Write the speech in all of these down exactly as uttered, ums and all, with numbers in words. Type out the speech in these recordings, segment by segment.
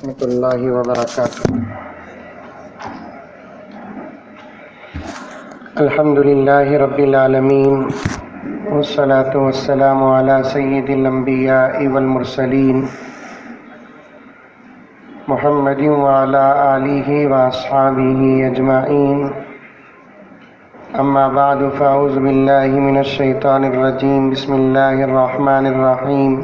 ورحمۃ اللہ وبرکاتہ۔ الحمد للہ رب العالمین والصلاة والسلام علی سید الانبیاء والمرسلین محمد وعلی آلہ واصحابہ اجمعین، اما بعد فاعوذ باللہ من الشیطان الرجیم، بسم اللہ الرحمن الرحیم۔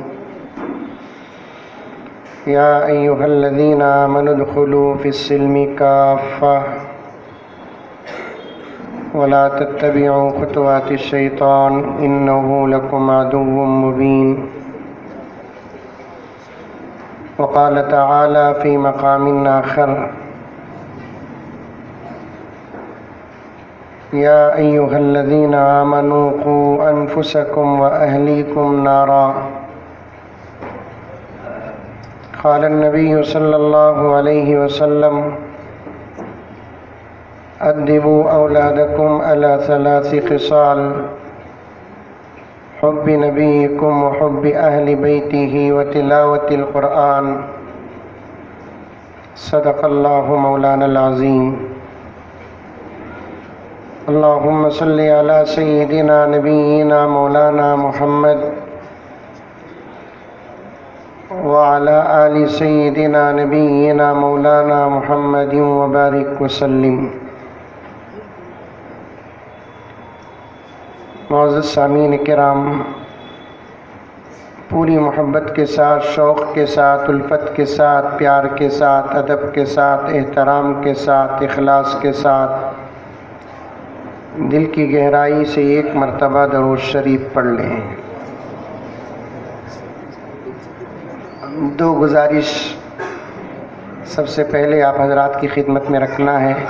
یا ایہا الذین آمنوا ادخلوا فی السلم کافۃ ولا تتبعوا خطوات الشیطان انہ لکم عدو مبین۔ وقال تعالی فی مقام آخر، یا ایہا الذین آمنوا قوا انفسکم واہلیکم نارا۔ قال النبی صلی اللہ علیہ وسلم، ادبوا اولادکم علی ثلاث خصال، حب نبیکم وحب اہل بیتہ وتلاوت القرآن۔ صدق اللہ مولانا العظیم۔ اللہم صلی علی سیدنا نبینا مولانا محمد وعلی آل سیدنا نبینا مولانا محمد وبارک وسلم۔ معزز سامعین کرام، پوری محبت کے ساتھ، شوق کے ساتھ، الفت کے ساتھ، پیار کے ساتھ، ادب کے ساتھ، احترام کے ساتھ، اخلاص کے ساتھ دل کی گہرائی سے ایک مرتبہ درود شریف پڑھ لیں۔ دو گزارش سب سے پہلے آپ حضرات کی خدمت میں رکھنا ہے۔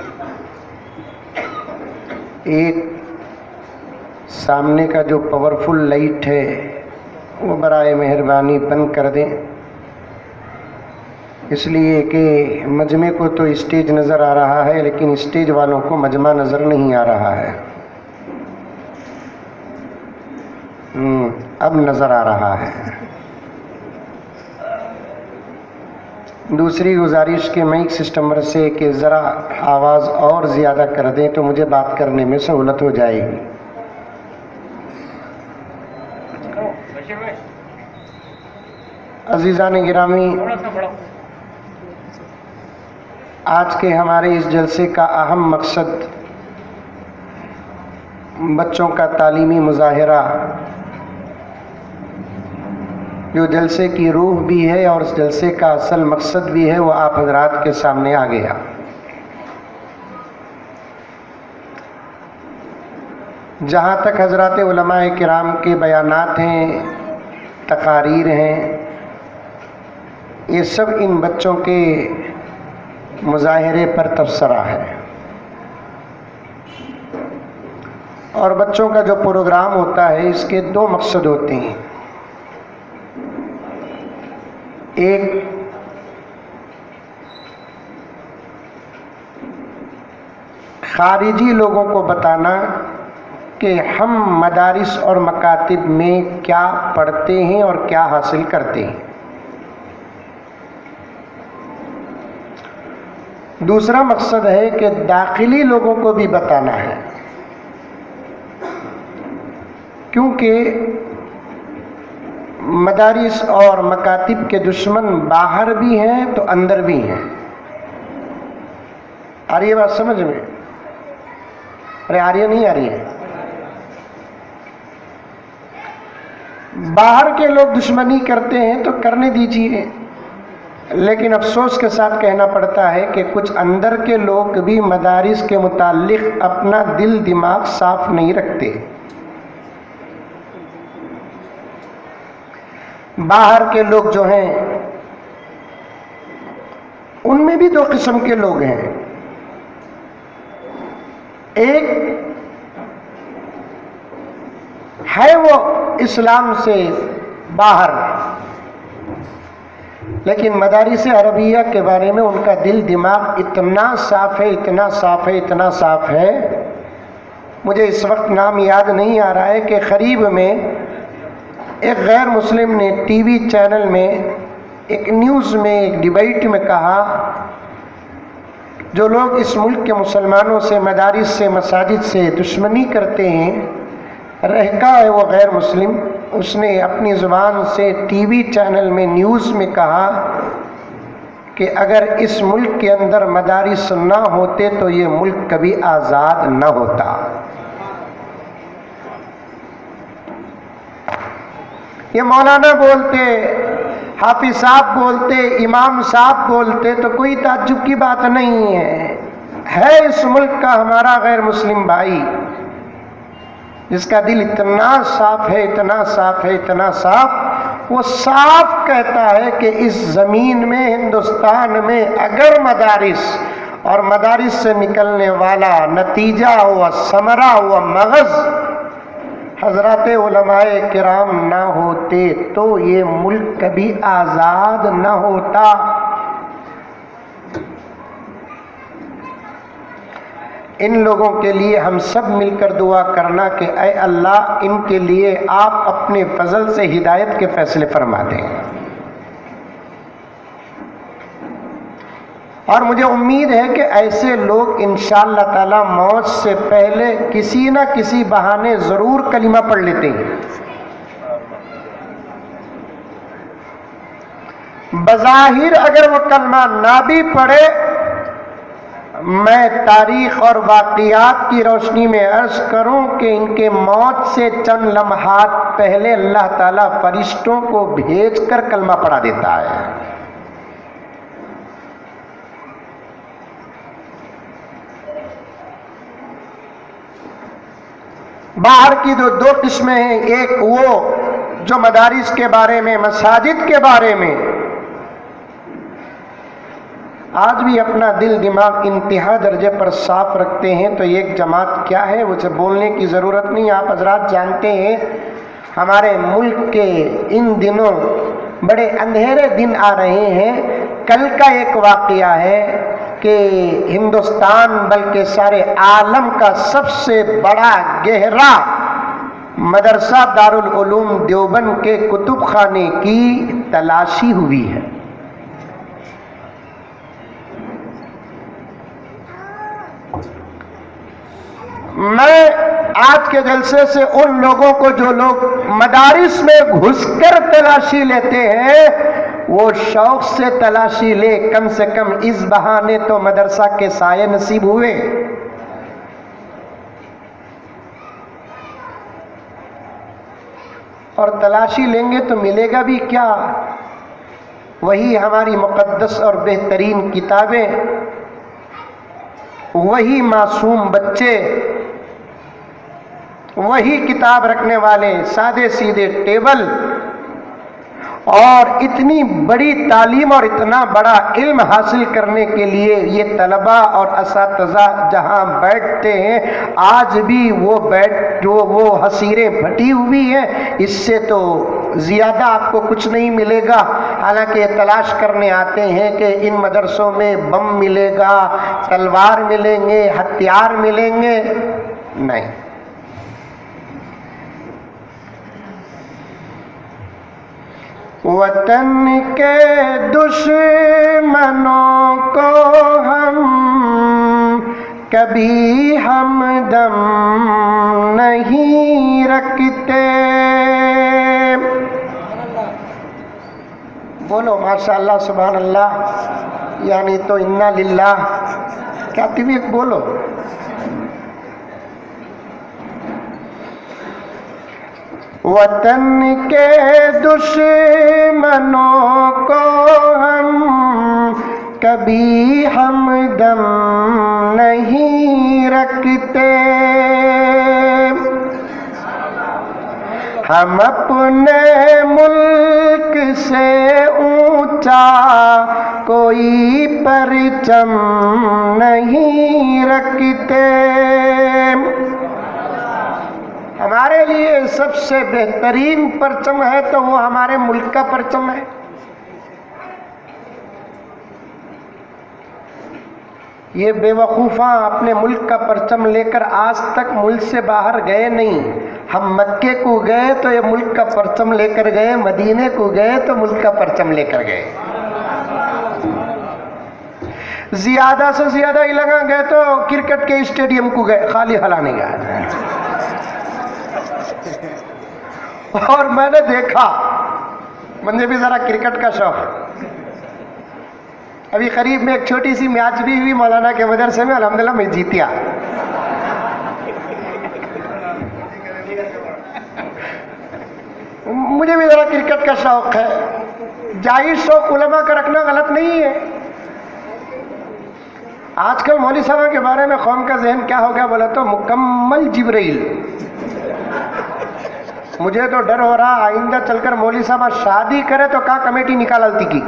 ایک، سامنے کا جو پاورفل لائٹ ہے وہ برائے مہربانی بند کر دیں، اس لیے کہ مجمع کو تو اسٹیج نظر آ رہا ہے لیکن اسٹیج والوں کو مجمع نظر نہیں آ رہا ہے۔ اب نظر آ رہا ہے۔ دوسری گزارش کے مائک سسٹم سے کہ ذرا آواز اور زیادہ کر دیں تو مجھے بات کرنے میں سہولت ہو جائے گی۔ عزیزان گرامی، آج کے ہمارے اس جلسے کا اہم مقصد بچوں کا تعلیمی مظاہرہ، جو جلسے کی روح بھی ہے اور اس جلسے کا اصل مقصد بھی ہے، وہ آپ حضرات کے سامنے آ گیا۔ جہاں تک حضرات علماء کرام کے بیانات ہیں، تقاریر ہیں، یہ سب ان بچوں کے مظاہرے پر تبصرہ ہے۔ اور بچوں کا جو پروگرام ہوتا ہے اس کے دو مقصد ہوتے ہیں۔ ایک، خارجی لوگوں کو بتانا کہ ہم مدارس اور مکاتب میں کیا پڑھتے ہیں اور کیا حاصل کرتے ہیں۔ دوسرا مقصد ہے کہ داخلی لوگوں کو بھی بتانا ہے، کیونکہ مدارس اور مکاتب کے دشمن باہر بھی ہیں تو اندر بھی ہیں۔ آ رہی ہے بات سمجھ میں؟ ارے آ رہی ہے نہیں آ رہی ہے؟ باہر کے لوگ دشمنی کرتے ہیں تو کرنے دیجیے، لیکن افسوس کے ساتھ کہنا پڑتا ہے کہ کچھ اندر کے لوگ بھی مدارس کے متعلق اپنا دل دماغ صاف نہیں رکھتے۔ باہر کے لوگ جو ہیں ان میں بھی دو قسم کے لوگ ہیں۔ ایک ہے وہ اسلام سے باہر، لیکن مدارس عربیہ کے بارے میں ان کا دل دماغ اتنا صاف ہے، اتنا صاف ہے، اتنا صاف ہے، مجھے اس وقت نام یاد نہیں آ رہا ہے کہ قریب میں ایک غیر مسلم نے ٹی وی چینل میں ایک نیوز میں ایک ڈبیٹ میں کہا جو لوگ اس ملک کے مسلمانوں سے مدارس سے مساجد سے دشمنی کرتے ہیں رہکا ہے وہ غیر مسلم، اس نے اپنی زبان سے ٹی وی چینل میں نیوز میں کہا کہ اگر اس ملک کے اندر مدارس نہ ہوتے تو یہ ملک کبھی آزاد نہ ہوتا۔ یہ مولانا بولتے، حافظ صاحب بولتے، امام صاحب بولتے تو کوئی تعجب کی بات نہیں ہے۔ ہے اس ملک کا ہمارا غیر مسلم بھائی جس کا دل اتنا صاف ہے، اتنا صاف ہے، اتنا صاف، وہ صاف کہتا ہے کہ اس زمین میں ہندوستان میں اگر مدارس اور مدارس سے نکلنے والا نتیجہ ہوا ثمرہ ہوا مغز حضرات علماء کرام نہ ہوتے تو یہ ملک کبھی آزاد نہ ہوتا۔ ان لوگوں کے لیے ہم سب مل کر دعا کرنا کہ اے اللہ ان کے لیے آپ اپنے فضل سے ہدایت کے فیصلے فرما دیں، اور مجھے امید ہے کہ ایسے لوگ انشاءاللہ تعالی موت سے پہلے کسی نہ کسی بہانے ضرور کلمہ پڑھ لیتے ہیں۔ بظاہر اگر وہ کلمہ نہ بھی پڑھے، میں تاریخ اور واقعات کی روشنی میں عرض کروں کہ ان کے موت سے چند لمحات پہلے اللہ تعالیٰ فرشتوں کو بھیج کر کلمہ پڑھا دیتا ہے۔ باہر کی دو دو قسمیں ہیں، ایک وہ جو مدارس کے بارے میں، مساجد کے بارے میں آج بھی اپنا دل دماغ انتہا درجے پر صاف رکھتے ہیں، تو ایک جماعت کیا ہے اسے بولنے کی ضرورت نہیں، آپ حضرات جانتے ہیں ہمارے ملک کے ان دنوں بڑے اندھیرے دن آ رہے ہیں۔ کل کا ایک واقعہ ہے کہ ہندوستان بلکہ سارے عالم کا سب سے بڑا گہرا مدرسہ دارالعلوم دیوبند کے کتب خانے کی تلاشی ہوئی ہے۔ میں آج کے جلسے سے ان لوگوں کو جو لوگ مدارس میں گھس کر تلاشی لیتے ہیں وہ شوق سے تلاشی لے، کم سے کم اس بہانے تو مدرسہ کے سائے نصیب ہوئے۔ اور تلاشی لیں گے تو ملے گا بھی کیا؟ وہی ہماری مقدس اور بہترین کتابیں، وہی معصوم بچے، وہی کتاب رکھنے والے سادے سیدھے ٹیبل، اور اتنی بڑی تعلیم اور اتنا بڑا علم حاصل کرنے کے لیے یہ طلباء اور اساتذہ جہاں بیٹھتے ہیں آج بھی وہ بیٹھ وہ وہ حسیریں پھٹی ہوئی ہیں، اس سے تو زیادہ آپ کو کچھ نہیں ملے گا۔ حالانکہ یہ تلاش کرنے آتے ہیں کہ ان مدرسوں میں بم ملے گا، تلوار ملیں گے، ہتھیار ملیں گے، نہیں۔ وطن کے دشمنوں کو ہم کبھی ہمدم نہیں رکھتے۔ بولو ماشاء اللہ سبحان اللہ، یعنی تو انا للہ، کیا تم بولو۔ وطن کے دشمنوں کو ہم کبھی ہمدم نہیں رکھتے، ہم اپنے ملک سے اونچا کوئی پرچم نہیں رکھتے۔ ہمارے لیے سب سے بہترین پرچم ہے تو وہ ہمارے ملک کا پرچم ہے۔ یہ بے وقوفاں اپنے ملک کا پرچم لے کر آج تک ملک سے باہر گئے نہیں، ہم مکے کو گئے تو یہ ملک کا پرچم لے کر گئے، مدینے کو گئے تو ملک کا پرچم لے کر گئے. زیادہ سے زیادہ لگا گئے تو کرکٹ کے اسٹیڈیم کو گئے، خالی ہلانے گئے. اور میں نے دیکھا، مجھے بھی ذرا کرکٹ کا شوق. ابھی قریب میں ایک چھوٹی سی میچ بھی ہوئی مولانا کے مدرسے میں، الحمدللہ میں جیتیا. مجھے بھی ذرا کرکٹ کا شوق ہے. جائز شوق علماء کا رکھنا غلط نہیں ہے. آج کل مولوی صاحب کے بارے میں قوم کا ذہن کیا ہو گیا بولا تو مکمل جبرائیل. مجھے تو ڈر ہو رہا آئندہ چل کر مولوی صاحب شادی کرے تو کہاں کمیٹی نکالتی کی.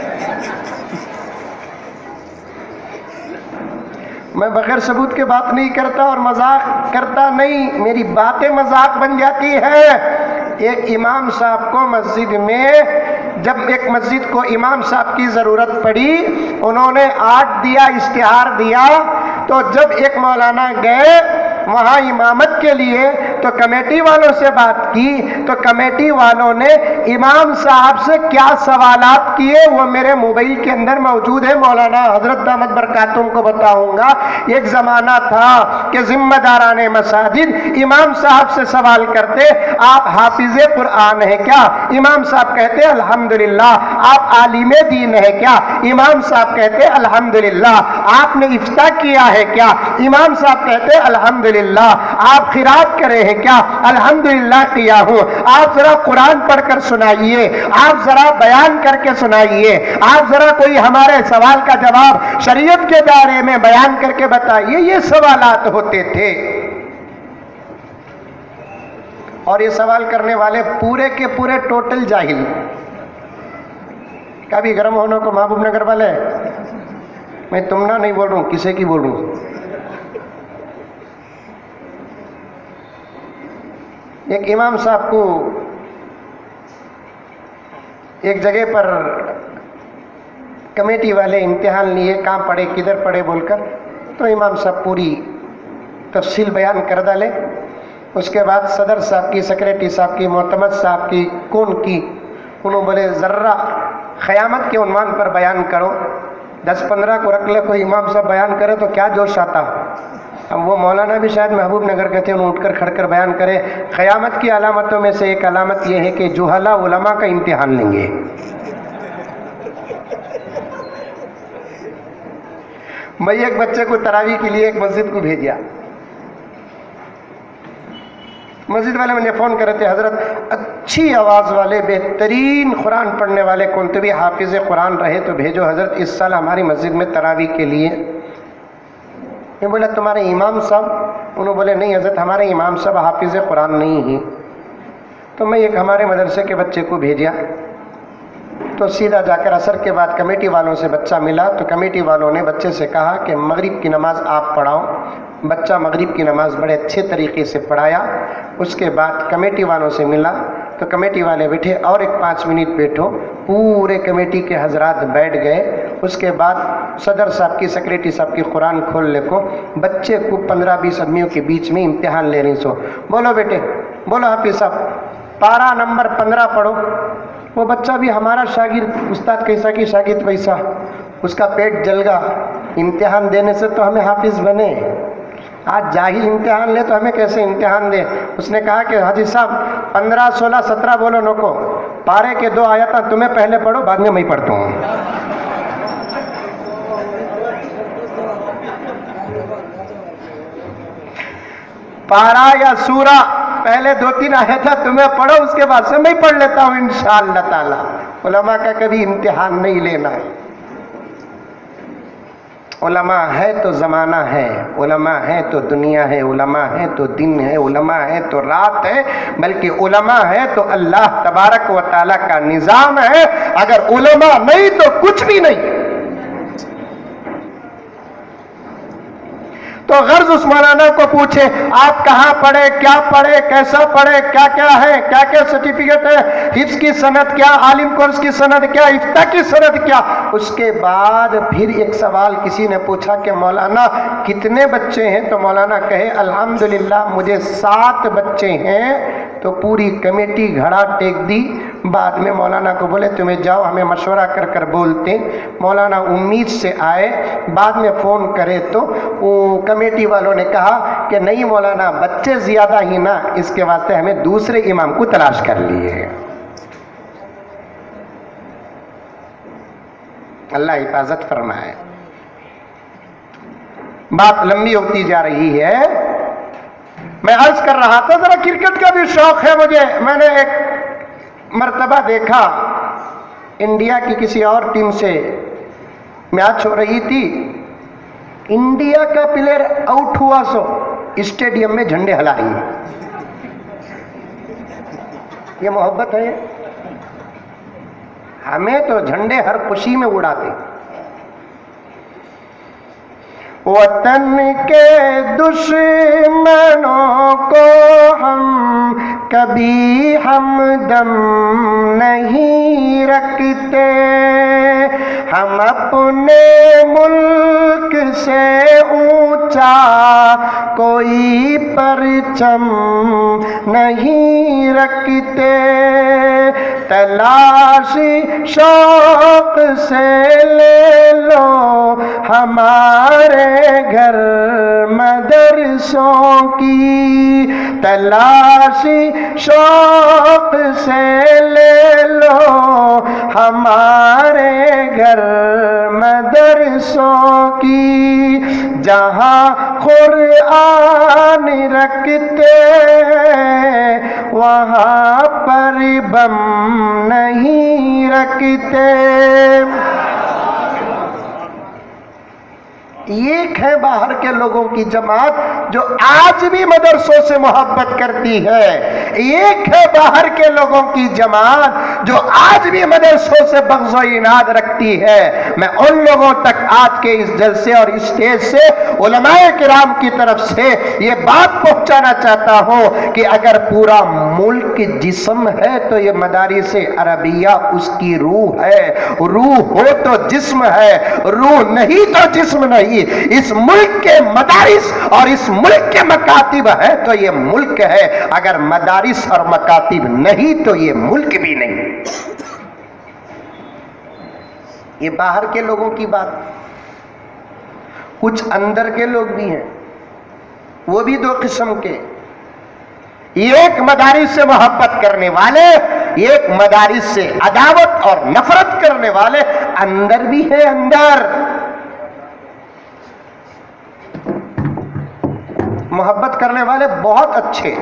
میں بغیر ثبوت کے بات نہیں کرتا اور مذاق کرتا نہیں، میری باتیں مذاق بن جاتی ہے. ایک امام صاحب کو مسجد میں، جب ایک مسجد کو امام صاحب کی ضرورت پڑی، انہوں نے آرٹ دیا، اشتہار دیا. تو جب ایک مولانا گئے وہاں امامت کے لیے تو کمیٹی والوں سے بات کی، تو کمیٹی والوں نے امام صاحب سے کیا سوالات کیے وہ میرے موبائل کے اندر موجود ہے. مولانا حضرت دامت برکاتہم کو بتاؤں گا. ایک زمانہ تھا کہ ذمہ داران مساجد امام صاحب سے سوال کرتے، آپ حافظ قرآن ہے کیا؟ امام صاحب کہتے الحمدللہ. آپ عالم دین ہے کیا؟ امام صاحب کہتے الحمدللہ. آپ نے افتاء کیا ہے کیا؟ امام صاحب کہتے الحمدللہ. آپ قرات کرے ہیں کیا؟ الحمدللہ کیا ہوں. آپ ذرا قرآن پڑھ کر سنائیے، آپ ذرا بیان کر کے سنائیے، آپ ذرا کوئی ہمارے سوال کا جواب شریعت کے دائرے میں بیان کر کے بتائیے. یہ سوالات ہوتے تھے. اور یہ سوال کرنے والے پورے کے پورے ٹوٹل جاہل. کبھی گرم ہونے کو محبوب نگر والے، میں تم نہ نہیں بول رہا ہوں، کسے کی بول رہا ہوں. ایک امام صاحب کو ایک جگہ پر کمیٹی والے امتحان لیے، کہاں پڑھے کدھر پڑھے بول کر، تو امام صاحب پوری تفصیل بیان کر ڈالے. اس کے بعد صدر صاحب کی، سیکریٹری صاحب کی، معتمد صاحب کی، کون کی، انہوں بولے ذرہ قیامت کے عنوان پر بیان کرو. دس پندرہ کو رکھ لے، کوئی امام صاحب بیان کرے تو کیا جوش آتا. اب وہ مولانا بھی شاید محبوب نگر کے تھے، انہوں اٹھ کر کھڑ کر بیان کرے قیامت کی علامتوں میں سے ایک علامت یہ ہے کہ جہلا علماء کا امتحان لیں گے. میں ایک بچے کو تراویح کے لیے ایک مسجد کو بھیجا. مسجد والے مجھے فون کر رہے تھے، حضرت اچھی آواز والے بہترین قرآن پڑھنے والے کون تو بھی حافظ قرآن رہے تو بھیجو حضرت، اس سال ہماری مسجد میں تراویح کے لیے. میں بولا تمہارے امام صاحب؟ انہوں بولے نہیں حضرت ہمارے امام صاحب حافظ قرآن نہیں ہیں. تو میں ایک ہمارے مدرسے کے بچے کو بھیجا. تو سیدھا جا کر عصر کے بعد کمیٹی والوں سے بچہ ملا، تو کمیٹی والوں نے بچے سے کہا کہ مغرب کی نماز آپ پڑھاؤ. بچہ مغرب کی نماز بڑے اچھے طریقے سے پڑھایا. اس کے بعد کمیٹی والوں سے ملا تو کمیٹی والے بیٹھے، اور ایک پانچ منٹ بیٹھو. پورے کمیٹی کے حضرات بیٹھ گئے. اس کے بعد صدر صاحب کی، سیکریٹری صاحب کی قرآن کھول لے کو بچے کو پندرہ بیس آدمیوں کے بیچ میں امتحان لے رہی. سو بولو بیٹے، بولو حافظ صاحب پارہ نمبر پندرہ پڑھو. وہ بچہ بھی ہمارا شاگرد، استاد کیسا کی شاگرد ویسا. اس کا پیٹ جل گا. امتحان دینے سے تو ہمیں حافظ بنے، آج جاہل امتحان لے تو ہمیں کیسے امتحان دے. اس نے کہا کہ حاجی صاحب پندرہ سولہ سترہ بولو نوکو، پارے کے دو آیات تمہیں پہلے پڑھو، بعد میں میں پڑھتا ہوں. پارا یا سورہ پہلے دو تین آیات تمہیں پڑھو، اس کے بعد سے میں پڑھ لیتا ہوں انشاءاللہ تعالی. علماء کا کبھی امتحان نہیں لینا ہے. علماء ہے تو زمانہ ہے، علماء ہے تو دنیا ہے، علماء ہے تو دن ہے، علماء ہے تو رات ہے، بلکہ علماء ہے تو اللہ تبارک و تعالیٰ کا نظام ہے. اگر علماء نہیں تو کچھ بھی نہیں. تو तो गर्ज उस मौलाना को पूछे, आप कहाँ पढ़े, क्या पढ़े, कैसा पढ़े, क्या क्या है, क्या क्या सर्टिफिकेट है, हिफ्ज की सनद क्या, आलिम कोर्स की सनद क्या, इफ्ता की सनद क्या। उसके बाद फिर एक सवाल किसी ने पूछा कि मौलाना कितने बच्चे हैं, तो मौलाना कहे अल्हम्दुलिल्लाह मुझे सात बच्चे हैं। तो पूरी कमेटी घड़ा टेक दी। बाद में मौलाना को बोले तुम्हें जाओ, हमें मशवरा कर कर बोलते। मौलाना उम्मीद से आए, बाद में फ़ोन करे तो वो कमेटी वालों ने कहा कि नहीं मौलाना बच्चे ज़्यादा ही ना, इसके वास्ते हमें दूसरे इमाम को तलाश कर लिए। अल्लाह हिफाजत फरमाए। बात लंबी होती जा रही है। मैं अर्ज कर रहा था जरा क्रिकेट का भी शौक है मुझे। मैंने एक मर्तबा देखा इंडिया की किसी और टीम से मैच हो रही थी, इंडिया का प्लेयर आउट हुआ सो स्टेडियम में झंडे हिला रही है। ये मोहब्बत है? हमें तो झंडे हर खुशी में उड़ाते। वतन के दुश्मनों को हम कभी हमदम नहीं रखते, हम अपने मुल्क से ऊंचा कोई परचम नहीं रखते। तलाशी शौक से ले लो हमारे घर मदरसों की, तलाशी शौक से ले लो हमारे घर मदरसों की, जहाँ कुरान रखते वहाँ पर बम नहीं रखते। एक है बाहर के लोगों की जमात जो आज भी मदरसों से मोहब्बत करती है, एक है बाहर के लोगों की जमात जो आज भी मदरसों से बग़्ज़ व इनाद रखती है। मैं उन लोगों तक आज के इस जलसे और स्टेज से उलमाए किराम की तरफ से ये बात पहुंचाना चाहता हूं कि अगर पूरा मुल्क जिस्म है तो ये मदारिस अरबिया उसकी रूह है। रूह हो तो जिस्म है, रूह नहीं तो जिस्म नहीं। इस मुल्क के मदारिस और इस मुल्क के मकातिब है तो ये मुल्क है, अगर मदारिस और मकातिब नहीं तो ये मुल्क भी नहीं। ये बाहर के लोगों की बात। कुछ अंदर के लोग भी हैं, वो भी दो किस्म के, एक मदारिस से मोहब्बत करने वाले, एक मदारिस से अदावत और नफरत करने वाले। अंदर भी है, अंदर मोहब्बत करने वाले बहुत अच्छे,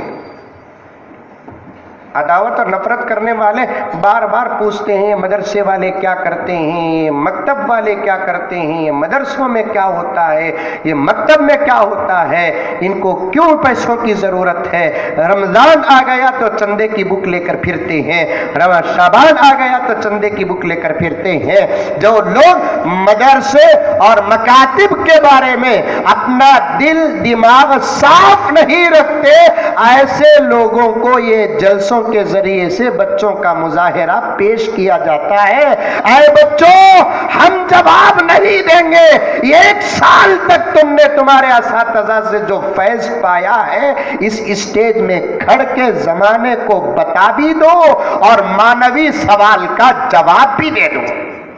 अदावत और नफरत करने वाले बार बार पूछते हैं मदरसे वाले क्या करते हैं, मकतब वाले क्या करते हैं, मदरसों में क्या होता है, ये मकतब में क्या होता है, इनको क्यों पैसों की ज़रूरत है। रमज़ान आ गया तो चंदे की बुक लेकर फिरते हैं, रमज़ान शाबान आ गया तो चंदे की बुक लेकर फिरते हैं। जो लोग मदरसे और मकातिब के बारे में अपना दिल दिमाग साफ नहीं रखते, ऐसे लोगों को ये जलसों के जरिए से बच्चों का मुजाहिरा पेश किया जाता है। ऐ बच्चों, हम जवाब नहीं देंगे, एक साल तक तुमने तुम्हारे असातिज़ा से जो फैज पाया है इस स्टेज में खड़ के जमाने को बता भी दो और मानवी सवाल का जवाब भी दे दो।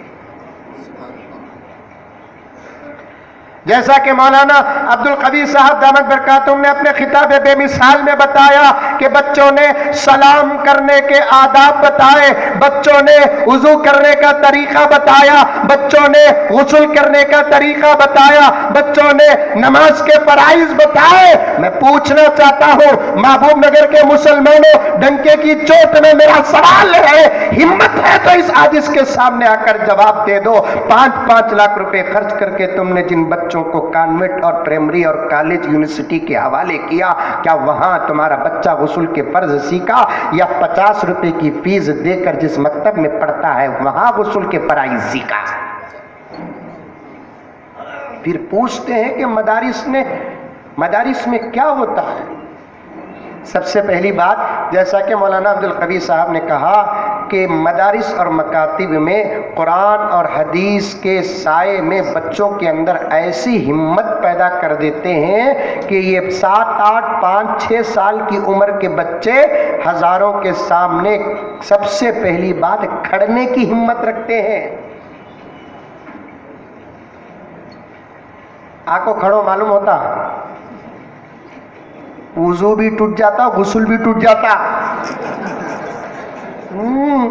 जैसा कि मौलाना अब्दुल कबीर साहब दामद बरकातुहू ने अपने खिताब बेमिसाल में बताया कि बच्चों ने सलाम करने के आदाब बताए, बच्चों ने वुजू करने का तरीका बताया, बच्चों ने गुस्ल करने का तरीका बताया, बच्चों ने नमाज के फराइज बताए। मैं पूछना चाहता हूं महबूब नगर के मुसलमानों, डंके की चोट में मेरा सवाल है, हिम्मत है तो इस हादिस के सामने आकर जवाब दे दो। पांच पांच लाख रुपए खर्च करके तुमने जिन बच्चों को कॉन्वेंट और प्राइमरी और कॉलेज यूनिवर्सिटी के हवाले किया, क्या वहां तुम्हारा बच्चा गुस्ल के फर्ज सीखा, या पचास रुपए की फीस देकर जिस मकतब में पढ़ता है वहां गुस्ल के फराइज सीखा। फिर पूछते हैं कि मदारिस ने मदारिस में क्या होता है? सबसे पहली बात, जैसा कि मौलाना अब्दुल कवी साहब ने कहा कि मदारिस और मकातिब में कुरान और हदीस के साए में बच्चों के अंदर ऐसी हिम्मत पैदा कर देते हैं कि ये सात आठ पाँच छः साल की उम्र के बच्चे हज़ारों के सामने सबसे पहली बात खड़ने की हिम्मत रखते हैं। आपको खड़ो मालूम होता, वुज़ू भी टूट जाता, गुस्ल भी टूट जाता। हम्म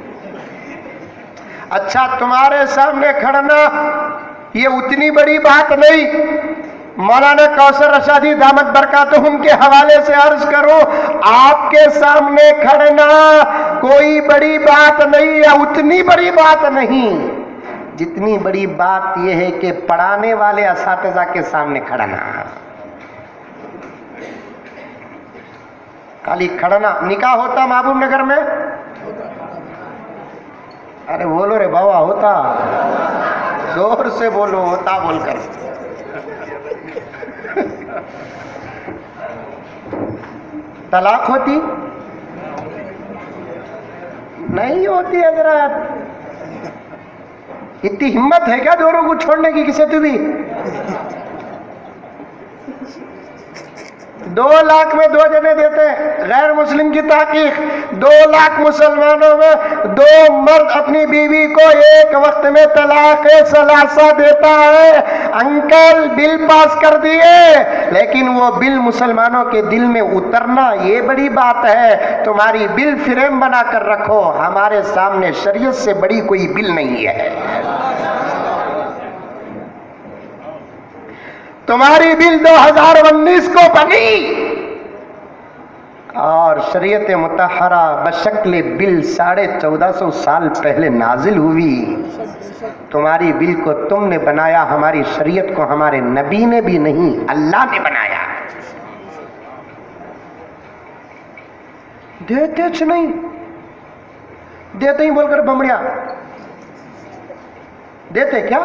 अच्छा, तुम्हारे सामने खड़ना ये उतनी बड़ी बात नहीं। मौलाना कौसर रशादी दामत बरकातुहुम के हवाले से अर्ज करो, आपके सामने खड़ना कोई बड़ी बात नहीं है, उतनी बड़ी बात नहीं जितनी बड़ी बात यह है कि पढ़ाने वाले असातिज़ा के सामने खड़ना। खाली खड़ना। निकाह होता महबूब नगर में? अरे बोलो रे बाबा, होता? जोर से बोलो, होता बोलकर। तलाक होती? नहीं होती हजरत। इतनी हिम्मत है क्या दोनों को छोड़ने की किसी भी? दो लाख में दो जने देते हैं, गैर मुस्लिम की ताकीक। दो लाख मुसलमानों में दो मर्द अपनी बीवी को एक वक्त में तलाक सलासा देता है। अंकल बिल पास कर दिए, लेकिन वो बिल मुसलमानों के दिल में उतरना ये बड़ी बात है। तुम्हारी बिल फ्रेम बना कर रखो, हमारे सामने शरीयत से बड़ी कोई बिल नहीं है। तुम्हारी बिल दो हज़ार उन्नीस को बनी और शरीयत मुतहरा बशक्ल बिल साढ़े चौदह सौ साल पहले नाजिल हुई। तुम्हारी बिल को तुमने बनाया, हमारी शरीयत को हमारे नबी ने भी नहीं, अल्लाह ने बनाया। देते च नहीं, देते ही बोलकर बमड़िया देते क्या?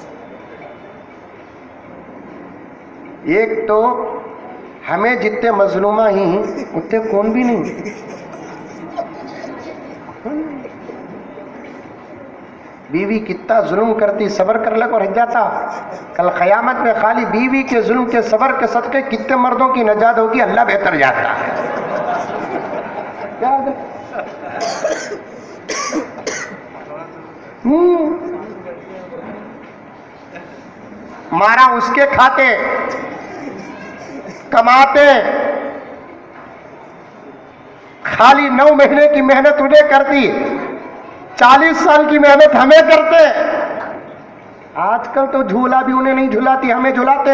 एक तो हमें जितने मजलूमा ही उतने कौन भी नहीं। बीवी कितना जुल्म करती, सब्र कर लग और हट जाता। कल क़यामत में खाली बीवी के जुल्म के सब्र के सदक़े कितने मर्दों की नजात होगी, अल्लाह बेहतर जाता है। हम्म मारा उसके खाते, कमाते, खाली नौ महीने की मेहनत उन्हें करती, चालीस साल की मेहनत हमें करते। आजकल तो झूला भी उन्हें नहीं झुलाती, हमें झुलाते।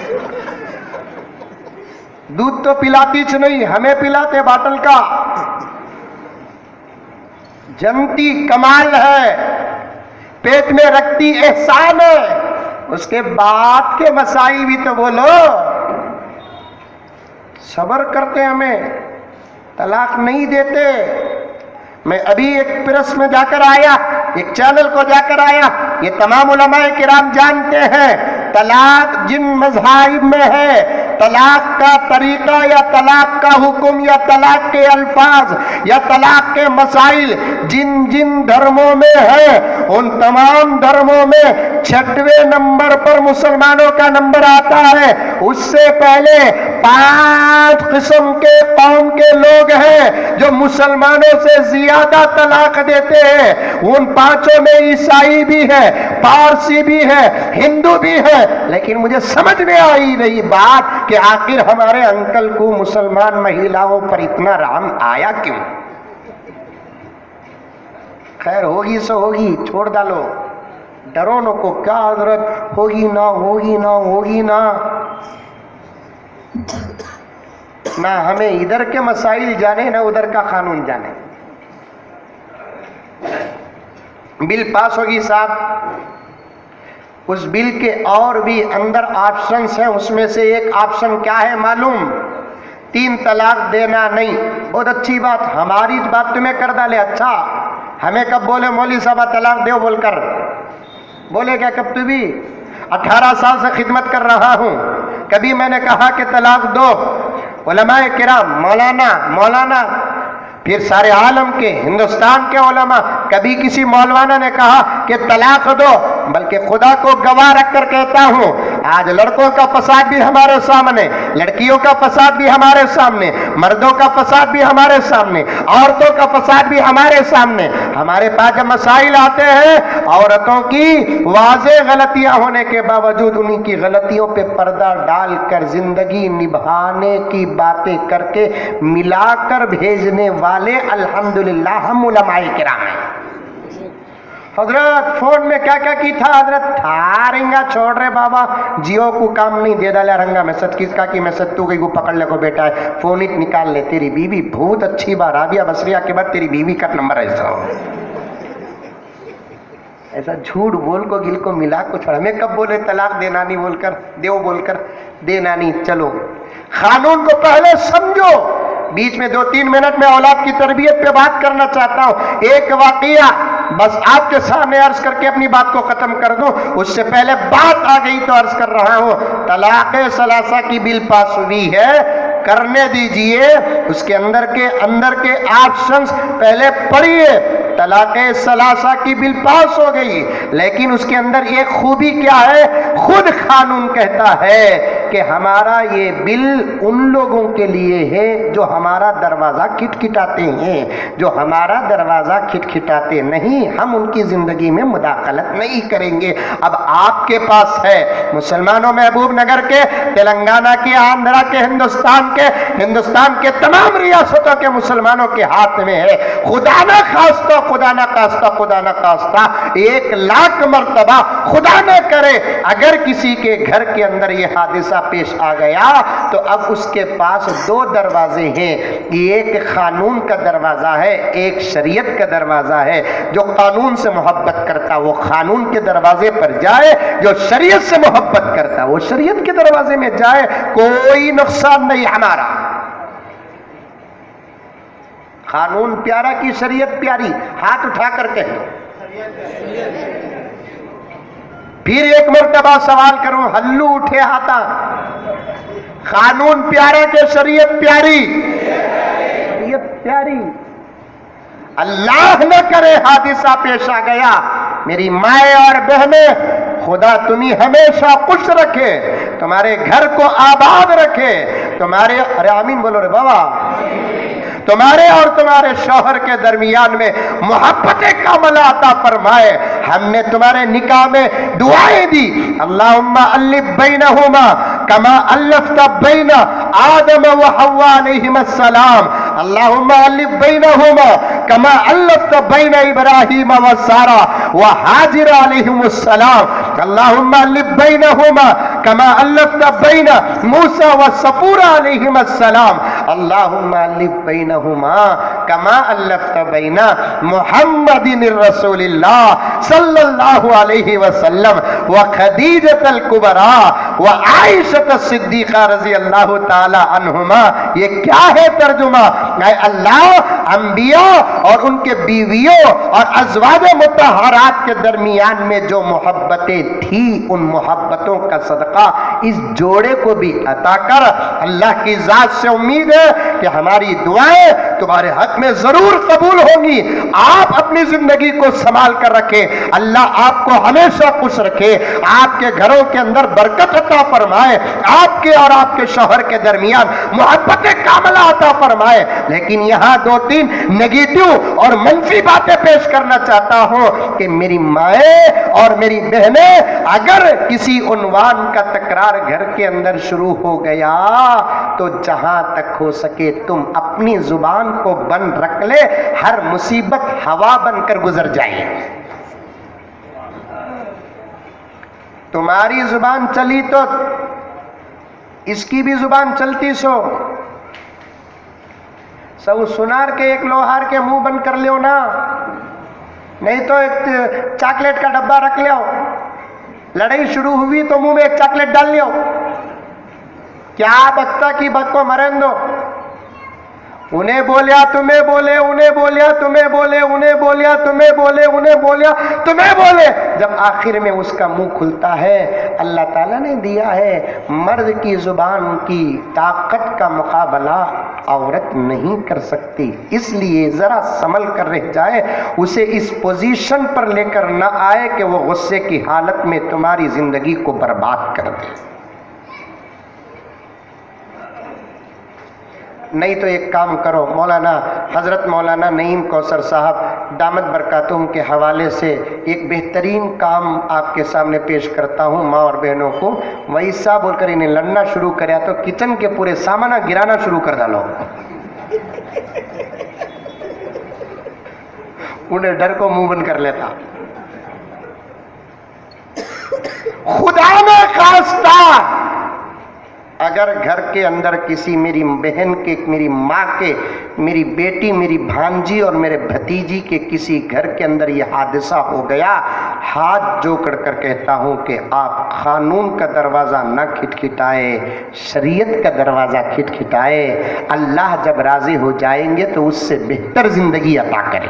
दूध तो पिलाती च नहीं, हमें पिलाते बाटल का। जनती कमाल है, पेट में रखती एहसान है, उसके बाद के मसाइल भी तो बोलो। सब्र करते, हमें तलाक नहीं देते। मैं अभी एक प्रेस में जाकर आया, एक चैनल को जाकर आया, ये तमाम उलमाए किराम जानते हैं तलाक जिन मज़ाहिब में है, तलाक का तरीका या तलाक का हुक्म या तलाक के अल्फाज या तलाक के मसाइल जिन जिन धर्मों में है, उन तमाम धर्मों में छठवें नंबर पर मुसलमानों का नंबर आता है। उससे पहले पांच किस्म के कौम के लोग हैं जो मुसलमानों से ज्यादा तलाक देते हैं। उन पांचों में ईसाई भी है, पारसी भी है, हिंदू भी है। लेकिन मुझे समझ में आई रही बात कि आखिर हमारे अंकल को मुसलमान महिलाओं पर इतना रहम आया क्यों? खैर होगी सो होगी, छोड़ डालो, डरो न को क्या हजरत, होगी ना होगी ना होगी ना ना हमें इधर के मसाइल जाने ना उधर का कानून जाने। बिल पास होगी साहब, उस बिल के और भी अंदर ऑप्शंस हैं। उसमें से एक ऑप्शन क्या है मालूम? तीन तलाक देना नहीं। बहुत अच्छी बात, हमारी बात तुम्हें कर डाले। अच्छा, हमें कब बोले मौलवी साहब तलाक दो बोलकर? बोले क्या कब? तू भी अठारह साल से खिदमत कर रहा हूं, کبھی میں نے کہا کہ طلاق دو، علماء کرام، مولانا مولانا پھر سارے عالم کے، ہندوستان کے علماء، کبھی کسی مولانا نے کہا کہ طلاق دو؟ بلکہ خدا کو گواہ رکھ کر کہتا ہوں، آج لڑکوں کا فساد بھی ہمارے سامنے، لڑکیوں کا فساد بھی ہمارے سامنے، مردوں کا فساد بھی ہمارے سامنے، عورتوں کا فساد بھی ہمارے سامنے۔ ہمارے پاس جب مسائل آتے ہیں، عورتوں کی واضح غلطیاں ہونے کے باوجود انہی کی غلطیوں پہ پردہ ڈال کر زندگی نبھانے کی باتیں کر کے ملا کر بھیجنے والے الحمدللہ ہم علماء کرام ہیں۔ حضرت فون میں کیا کیا کی تھا؟ حضرت تھارنگا چھوڑ رہے بابا، جیو کو کام نہیں دے ڈالا رنگا میں ست کس کا کی میں ست تو گئی کو پکڑ لے کو بیٹا ہے، فون ہی نکال لے، تیری بیوی بہت اچھی بار رابعہ بصریہ کے بعد تیری بیوی کا نمبر ایسا ہو، ایسا جھوٹ بول کو گل کو ملا کو چھوڑا۔ میں کب بولے طلاق دینا نہیں بول کر، دیو بول کر دینا نہیں؟ چلو قانون کو پہلے سمجھو۔ بیچ میں دو تین منٹ میں اولاد کی تربیت پہ بات کرنا چاہتا ہوں۔ ایک واقعہ بس آپ کے سامنے عرض کر کے اپنی بات کو ختم کر دوں، اس سے پہلے بات آ گئی تو عرض کر رہا ہوں، طلاق ثلاثہ کی بل پاس ہوئی ہے، کرنے دیجئے، اس کے اندر کے اندر کے آپشنز پہلے پڑھیے۔ طلاق ثلاثہ کی بل پاس ہو گئی، لیکن اس کے اندر ایک خوبی کیا ہے؟ خود قانون کہتا ہے کہ ہمارا یہ بل ان لوگوں کے لیے ہے جو ہمارا دروازہ کھٹکھٹاتے ہیں، جو ہمارا دروازہ کھٹکھٹاتے نہیں، ہم ان کی زندگی میں مداخلت نہیں کریں گے۔ اب آپ کے پاس ہے، مسلمانوں، محبوب نگر کے، تلنگانہ کے، آندھرا کے، ہندوستان کے، ہندوستان کے تمام ریاستوں کے مسلمانوں کے ہاتھ میں ہے۔ خدا نہ خواستہ، خدا نہ خواستہ، خدا نہ خواستہ ایک لاکھ مرتبہ خدا نہ کرے اگر کسی کے گھر کے اندر یہ حادثہ پیش آ گیا تو اب اس کے پاس دو دروازے ہیں، ایک قانون کا دروازہ ہے، ایک شریعت کا دروازہ ہے۔ جو قانون سے محبت کرتا وہ قانون کے دروازے پر جائے، جو شریعت سے محبت کرتا وہ شریعت کے دروازے میں جائے، کوئی نقصان نہیں ہمارا۔ قانون پیارا کی شریعت پیاری؟ ہاتھ اٹھا کر کہیں۔ پھر ایک مرتبہ سوال کروں، ہلو اٹھے ہاتھا، قانون پیارا کہ شریعت پیاری؟ شریعت پیاری۔ اللہ نہ کرے حادثہ پیش آ گیا، میری مائیں اور بہنیں، خدا تمہیں ہمیشہ خوش رکھے، تمہارے گھر کو آباد رکھے، تمہارے، ارے آمین بولو رے بابا، تمہارے اور تمہارے شوہر کے درمیان میں محبت کاملہ عطا فرمائے۔ ہم نے تمہارے نکاح میں دعائیں دی، اللہم الف بینہما کما الفت بین آدم و حوا علیہم السلام، اللہم الف بینہما کما الفت بین ابراہیم و سارہ و حاجر علیہم السلام، اللہم الف بینہما کما الفت بین موسیٰ و سفور علیہم السلام، اللہم الف بینہما کما الفت بین محمد الرسول اللہ صلی اللہ علیہ وسلم و خدیجۃ الکبریٰ و عائشۃ الصدیقہ رضی اللہ تعالی عنہما۔ یہ کیا ہے ترجمہ؟ اے اللہ، انبیاء اور ان کے بیویوں اور ازواج مطہرات کے درمیان میں جو محبتیں تھیں، ان محبتوں کا صدقہ اس جوڑے کو بھی عطا کر۔ اللہ کی ذات سے امید ہے کہ ہماری دعائیں تمہارے حق میں ضرور قبول ہوں گی۔ آپ اپنی زندگی کو سنبھال کر رکھیں، اللہ آپ کو ہمیشہ خوش رکھے، آپ کے گھروں کے اندر برکت عطا فرمائے، آپ کے اور آپ کے شوہر کے درمیان محبت کاملہ عطا فرمائے۔ لیکن یہاں دو تین نگیٹو اور منفی باتیں پیش کرنا چاہتا ہوں کہ میری مائیں اور میری بہنیں، اگر کسی عنوان کا تکرار گھر کے اندر شروع ہو گیا تو جہاں تک ہو سکے تم اپنی زبان کو بند رکھ لے، ہر مصیبت ہوا بن کر گزر جائے۔ تمہاری زبان چلی تو اس کی بھی زبان چلتی سو سو سنار کے ایک لوہار کے منہ بند کر لیو نا، نہیں تو ایک چاکلیٹ کا ڈبہ رکھ لیو، لڑائی شروع ہوئی تو منہ میں ایک چاکلیٹ ڈال لیو، کیا بکتا کی بک کو مرن دو۔ انہیں بولیا تمہیں بولے، انہیں بولیا تمہیں بولے، انہیں بولیا تمہیں بولے، انہیں بولیا تمہیں بولے، جب آخر میں اس کا منہ کھلتا ہے، اللہ تعالیٰ نے دیا ہے مرد کی زبان کی طاقت کا مقابلہ عورت نہیں کر سکتی، اس لیے ذرا سنبھل کر رہ جائے، اسے اس پوزیشن پر لے کر نہ آئے کہ وہ غصے کی حالت میں تمہاری زندگی کو برباد کر دے۔ نہیں تو ایک کام کرو، مولانا حضرت مولانا نعیم کوثر صاحب دامت برکاتہم کے حوالے سے ایک بہترین کام آپ کے سامنے پیش کرتا ہوں ماں اور بہنوں کو۔ ویسا بول کر انہیں لڑنا شروع کریا تو کچن کے پورے سامانہ گرانا شروع کر ڈالو، انہیں ڈر کو منہ بند کر لیتا۔ خدا نے خواستہ اگر گھر کے اندر کسی میری بہن کے، میری ماں کے، میری بیٹی، میری بھانجی اور میرے بھتیجی کے کسی گھر کے اندر یہ حادثہ ہو گیا، ہاتھ جوڑ کر کہتا ہوں کہ آپ قانون کا دروازہ نہ کھٹکھٹائے، شریعت کا دروازہ کھٹکھٹائے، اللہ جب راضی ہو جائیں گے تو اس سے بہتر زندگی عطا کریں۔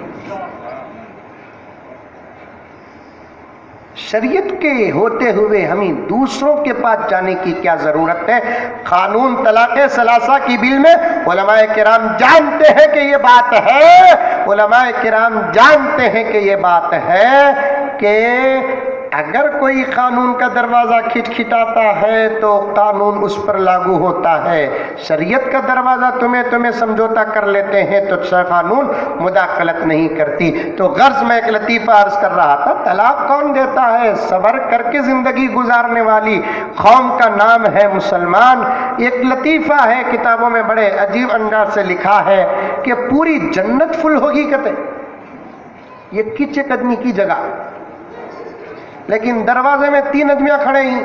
شریعت کے ہوتے ہوئے ہمیں دوسروں کے پاس جانے کی کیا ضرورت ہے؟ قانون طلاق ثلاثہ کی بل میں علماء کرام جانتے ہیں کہ یہ بات ہے، علماء کرام جانتے ہیں کہ یہ بات ہے کہ اگر کوئی قانون کا دروازہ کھٹکھٹاتا ہے تو قانون اس پر لاگو ہوتا ہے، شریعت کا دروازہ تمہیں تمہیں سمجھوتا کر لیتے ہیں تو قانون مداخلت نہیں کرتی۔ تو غرض میں ایک لطیفہ عرض کر رہا تھا، طلاق کون دیتا ہے؟ صبر کر کے زندگی گزارنے والی قوم کا نام ہے مسلمان۔ ایک لطیفہ ہے کتابوں میں بڑے عجیب انداز سے لکھا ہے کہ پوری جنت فل ہوگی کہتے یہ کچے قدمی کی جگہ، لیکن دروازے میں تین آدمیاں کھڑے ہیں،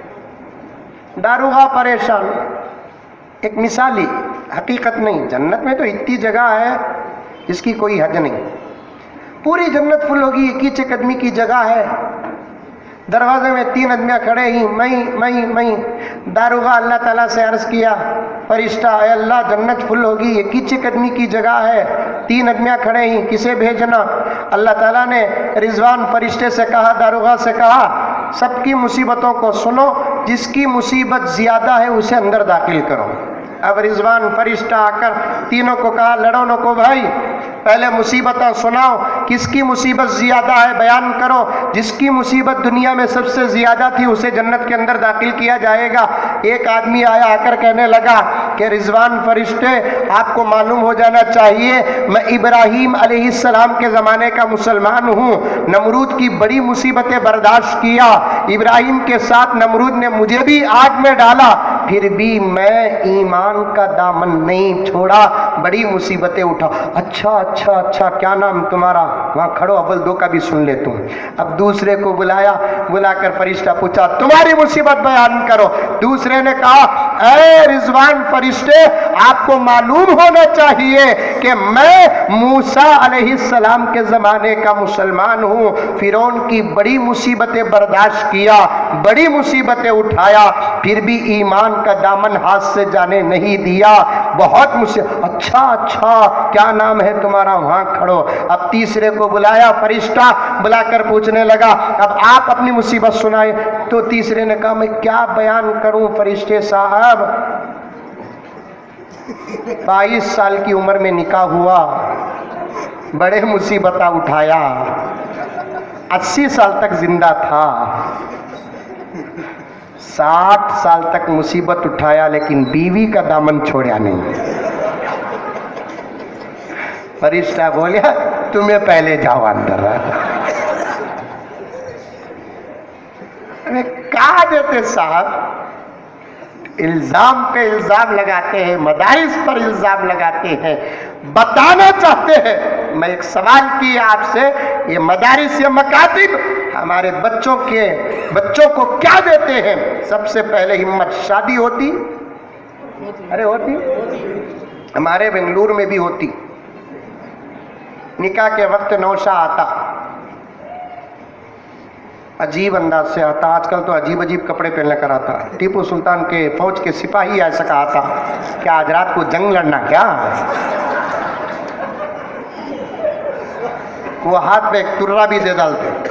داروغہ پریشان۔ ایک مثالی، حقیقت نہیں، جنت میں تو اتنی جگہ ہے اس کی کوئی حد نہیں، پوری جنت فل ہوگی، ایک ہی قدمی کی جگہ ہے، دروازے میں تین آدمیاں کھڑے ہیں، میں میں میں داروغہ اللہ تعالیٰ سے عرض کیا، فرشتہ اے اللہ جنت فل ہوگی، ایک ہی قدمی کی جگہ ہے، تین آدمیاں کھڑے ہیں، کسے بھیجنا؟ اللہ تعالیٰ نے رضوان فرشتے سے کہا، داروغہ سے کہا سب کی مصیبتوں کو سنو، جس کی مصیبت زیادہ ہے اسے اندر داخل کرو۔ اب رضوان فرشتہ آ کر تینوں کو کہا، لڑونوں کو بھائی پہلے مصیبتیں سناؤ، کس کی مصیبت زیادہ ہے بیان کرو، جس کی مصیبت دنیا میں سب سے زیادہ تھی اسے جنت کے اندر داخل کیا جائے گا۔ ایک آدمی آیا آ کر کہنے لگا کہ رضوان فرشتے آپ کو معلوم ہو جانا چاہیے میں ابراہیم علیہ السلام کے زمانے کا مسلمان ہوں، نمرود کی بڑی مصیبتیں برداشت کیا، ابراہیم کے ساتھ نمرود نے مجھے بھی آگ میں ڈالا، پھر بھی میں ایمان کا دامن نہیں چھوڑا، بڑی مصیبتیں اٹھا۔ اچھا اچھا اچھا کیا نام تمہارا؟ وہاں کھڑو اول دو کا بھی سن لے تم۔ اب دوسرے کو بلایا، بلا کر فرشتہ پوچھا تمہاری مصیبت بیان کرو۔ دوسرے نے کہا اے رضوان فرشتے آپ کو معلوم ہونا چاہیے کہ میں موسیٰ علیہ السلام کے زمانے کا مسلمان ہوں، فرعون کی بڑی مصیبتیں برداشت کیا، بڑی مصیبتیں اٹھایا، پھر بھی ایمان کا دامن ہاتھ سے جانے نہیں دیا، بہت مصیبت۔ اچھا اچھا کیا نام ہے تمہارا؟ وہاں کھڑو۔ اب تیسرے کو بلایا، فرشتہ بلا کر پوچھنے لگا اب آپ اپنی مصیبت سنائیں۔ تو تیسرے نے کہا میں کیا بیان کروں فرشتے صاحب، بائیس سال کی عمر میں نکاح ہوا، بڑے مصیبتیں اٹھایا، اسی سال تک زندہ تھا، ساٹھ سال تک مصیبت اٹھایا لیکن بیوی کا دامن چھوڑیا نہیں۔ فرشتہ بولیا تمہیں پہلے جاؤ اندر۔ کہا دیتے صاحب الزام پہ الزام لگاتے ہیں، مدارس پر الزام لگاتے ہیں، بتانا چاہتے ہیں۔ میں ایک سوال کیا آپ سے، یہ مدارس یا مکاتب ہمارے بچوں کے بچوں کو کیا دیتے ہیں؟ سب سے پہلے ہمت، شادی ہوتی، ارے ہوتی، ہمارے بنگلور میں بھی ہوتی، نکاح کے وقت نوشہ آتا، अजीब अंदाज से आता। आजकल तो अजीब अजीब कपड़े पहनने कर आता। टीपू सुल्तान के फौज के सिपाही ऐसा कहा था, क्या आज रात को जंग लड़ना क्या? वो हाथ में एक तुर्रा भी दे डालते।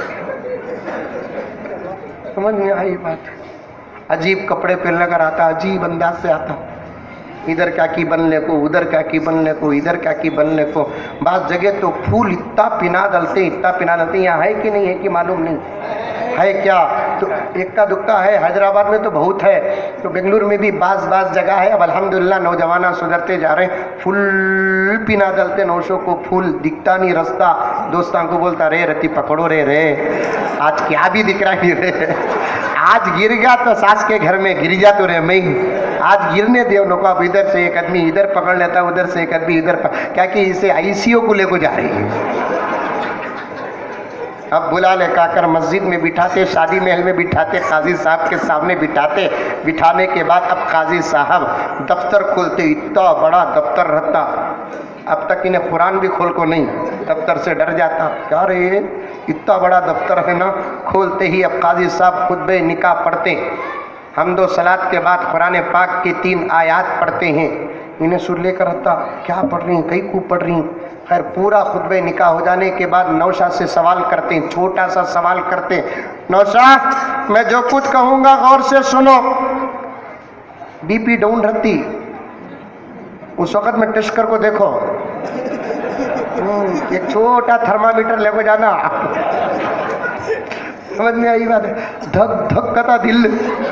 समझ में आई बात? अजीब कपड़े पहनने कर आता, अजीब अंदाज से आता। इधर क्या की बनने को, उधर क्या की बनने को, इधर क्या की बनने को। बात जगह तो फूल इतना पिना डालते, इतना पिना डालते। यहाँ है कि नहीं है कि मालूम नहीं है क्या? तो इक्का दुक्का है, हैदराबाद में तो बहुत है, तो बेंगलुरु में भी बास बास जगह है। अब अल्हम्दुलिल्लाह नौजवाना सुधरते जा रहे हैं। फुल पिना डालते नौशों को, फूल दिखता नहीं रास्ता। दोस्तों को बोलता रे रति पकड़ो रे रे, आज क्या भी दिख रहा है रे, आज गिर गया तो सास के घर में गिर जा तो रे मैं आज गिरने दे उनको। अब इधर से एक आदमी इधर पकड़ लेता, उधर से एक आदमी इधर, क्या कि इसे आईसीयू को लेकर जा रही है। अब बुला ले काकर मस्जिद में बिठाते, शादी महल में बिठाते, काजी साहब के सामने बिठाते। बिठाने के बाद अब काजी साहब दफ्तर खोलते, इतना बड़ा दफ्तर रहता। अब तक इन्हें कुरान भी खोल को नहीं, दफ्तर से डर जाता। क्या रे इतना बड़ा दफ्तर है ना। खोलते ही अब काजी साहब खुतबे निकाह पढ़ते। हम दो सलात के बाद कुरान पाक की तीन आयात पढ़ते हैं। इन्हें सुर लेकर रहता, क्या पढ़ रही, कई को पढ़ रही। खैर पूरा खुतबे निकाह हो जाने के बाद नौशा से सवाल करते हैं, छोटा सा सवाल करते। नौशा, मैं जो कुछ कहूँगा गौर से सुनो। बीपी डाउन रहती, उस वक्त में टेस्कर को देखो, एक छोटा थर्मामीटर लेकर जाना। समझ में आई बात है? धक धक करता दिल,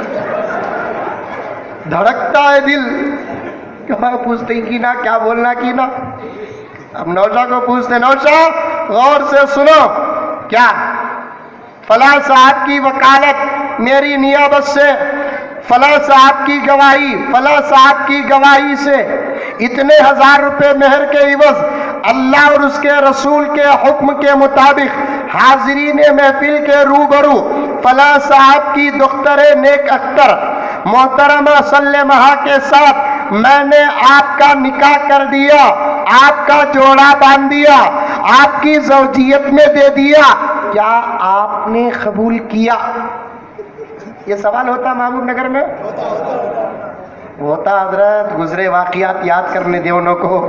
धड़कता है दिल। क्या पूछते हैं कि ना, क्या बोलना की ना। अब नौशा को पूछते, नौशा गौर से सुनो, क्या फला साहब की वकालत मेरी नियाबत से, फला साहब की गवाही, फला साहब की गवाही से इतने हजार रुपए मेहर के इवज अल्लाह और उसके रसूल के हुक्म के मुताबिक हाजिरीन महफिल के रूबरू फला साहब की दुख्तरे नेक अख्तर मोहतरमा सल्लमहा के साथ मैंने आपका निकाह कर दिया, आपका जोड़ा बांध दिया, आपकी ज़ौजियत में दे दिया। क्या आपने कबूल किया? ये सवाल होता महबूब नगर में होता। हजरत गुजरे वाक़ियात याद करने दे उन्हों को।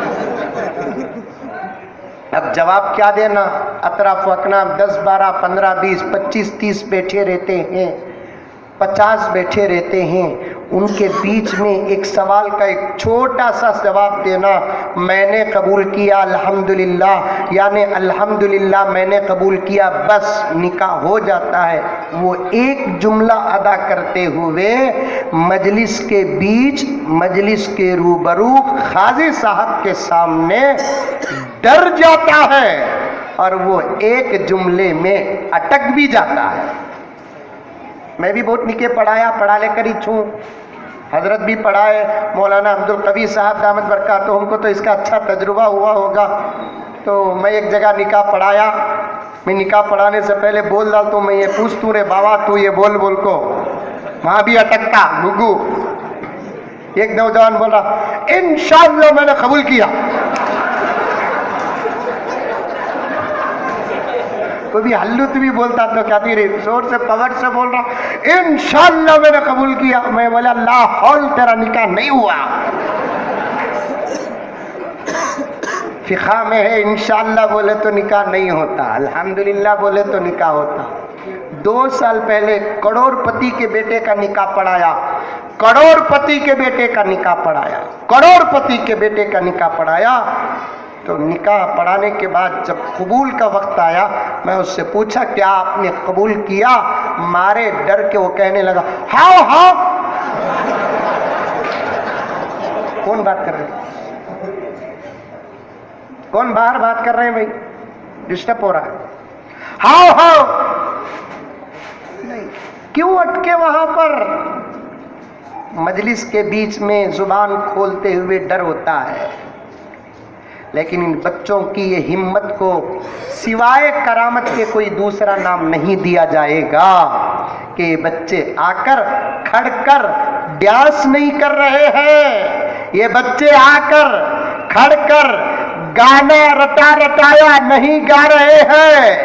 अब जवाब क्या देना? अतराफ अकनाम दस बारह पंद्रह बीस पच्चीस तीस बैठे रहते हैं, पचास बैठे रहते हैं। उनके बीच में एक सवाल का एक छोटा सा जवाब देना, मैंने कबूल किया अल्हम्दुलिल्लाह, यानी अल्हम्दुलिल्लाह मैंने कबूल किया, बस निकाह हो जाता है। वो एक जुमला अदा करते हुए मजलिस के बीच, मजलिस के रूबरू खाजी साहब के सामने डर जाता है और वो एक जुमले में अटक भी जाता है। मैं भी बहुत निके पढ़ाया, पढ़ा लेकर ही छूँ। हजरत भी पढ़ाए, मौलाना अब्दुल कबीर साहब दामद बरकात, तो हमको तो इसका अच्छा तजुर्बा हुआ होगा। तो मैं एक जगह निकाह पढ़ाया। मैं निकाह पढ़ाने से पहले बोल डाल तो मैं ये पूछतू रे बाबा तू ये बोल बोल को, वहाँ भी अटकता गुगू। एक नौजवान बोल रहा, इंशाअल्लाह मैंने कबूल किया। तो भी हल्लुत भी बोलता तो क्या तेरे जोर से पवट से बोल रहा, इंशाअल्लाह मैंने कबूल किया। मैं बोला ला हौल, तेरा निकाह नहीं हुआ। फिक़ा में है इंशाअल्लाह बोले तो निकाह नहीं होता, अल्हम्दुलिल्लाह बोले तो निकाह होता। दो साल पहले करोड़पति के बेटे का निकाह पढ़ाया, करोड़पति के बेटे का निकाह पढ़ाया, करोड़पति के बेटे का निकाह पढ़ाया। तो निकाह पढ़ाने के बाद जब कबूल का वक्त आया, मैं उससे पूछा क्या आपने कबूल किया? मारे डर के वो कहने लगा हाँ हाँ। कौन बात कर रहे हैं? कौन बाहर बात कर रहे हैं भाई? डिस्टर्ब हो रहा है। हाँ हाँ नहीं, क्यों अटके वहां पर? मजलिस के बीच में जुबान खोलते हुए डर होता है, लेकिन इन बच्चों की ये हिम्मत को सिवाय करामत के कोई दूसरा नाम नहीं दिया जाएगा कि बच्चे आकर खड़कर ब्यास नहीं कर रहे हैं, ये बच्चे आकर खड़कर गाना रटा रटाया नहीं गा रहे हैं,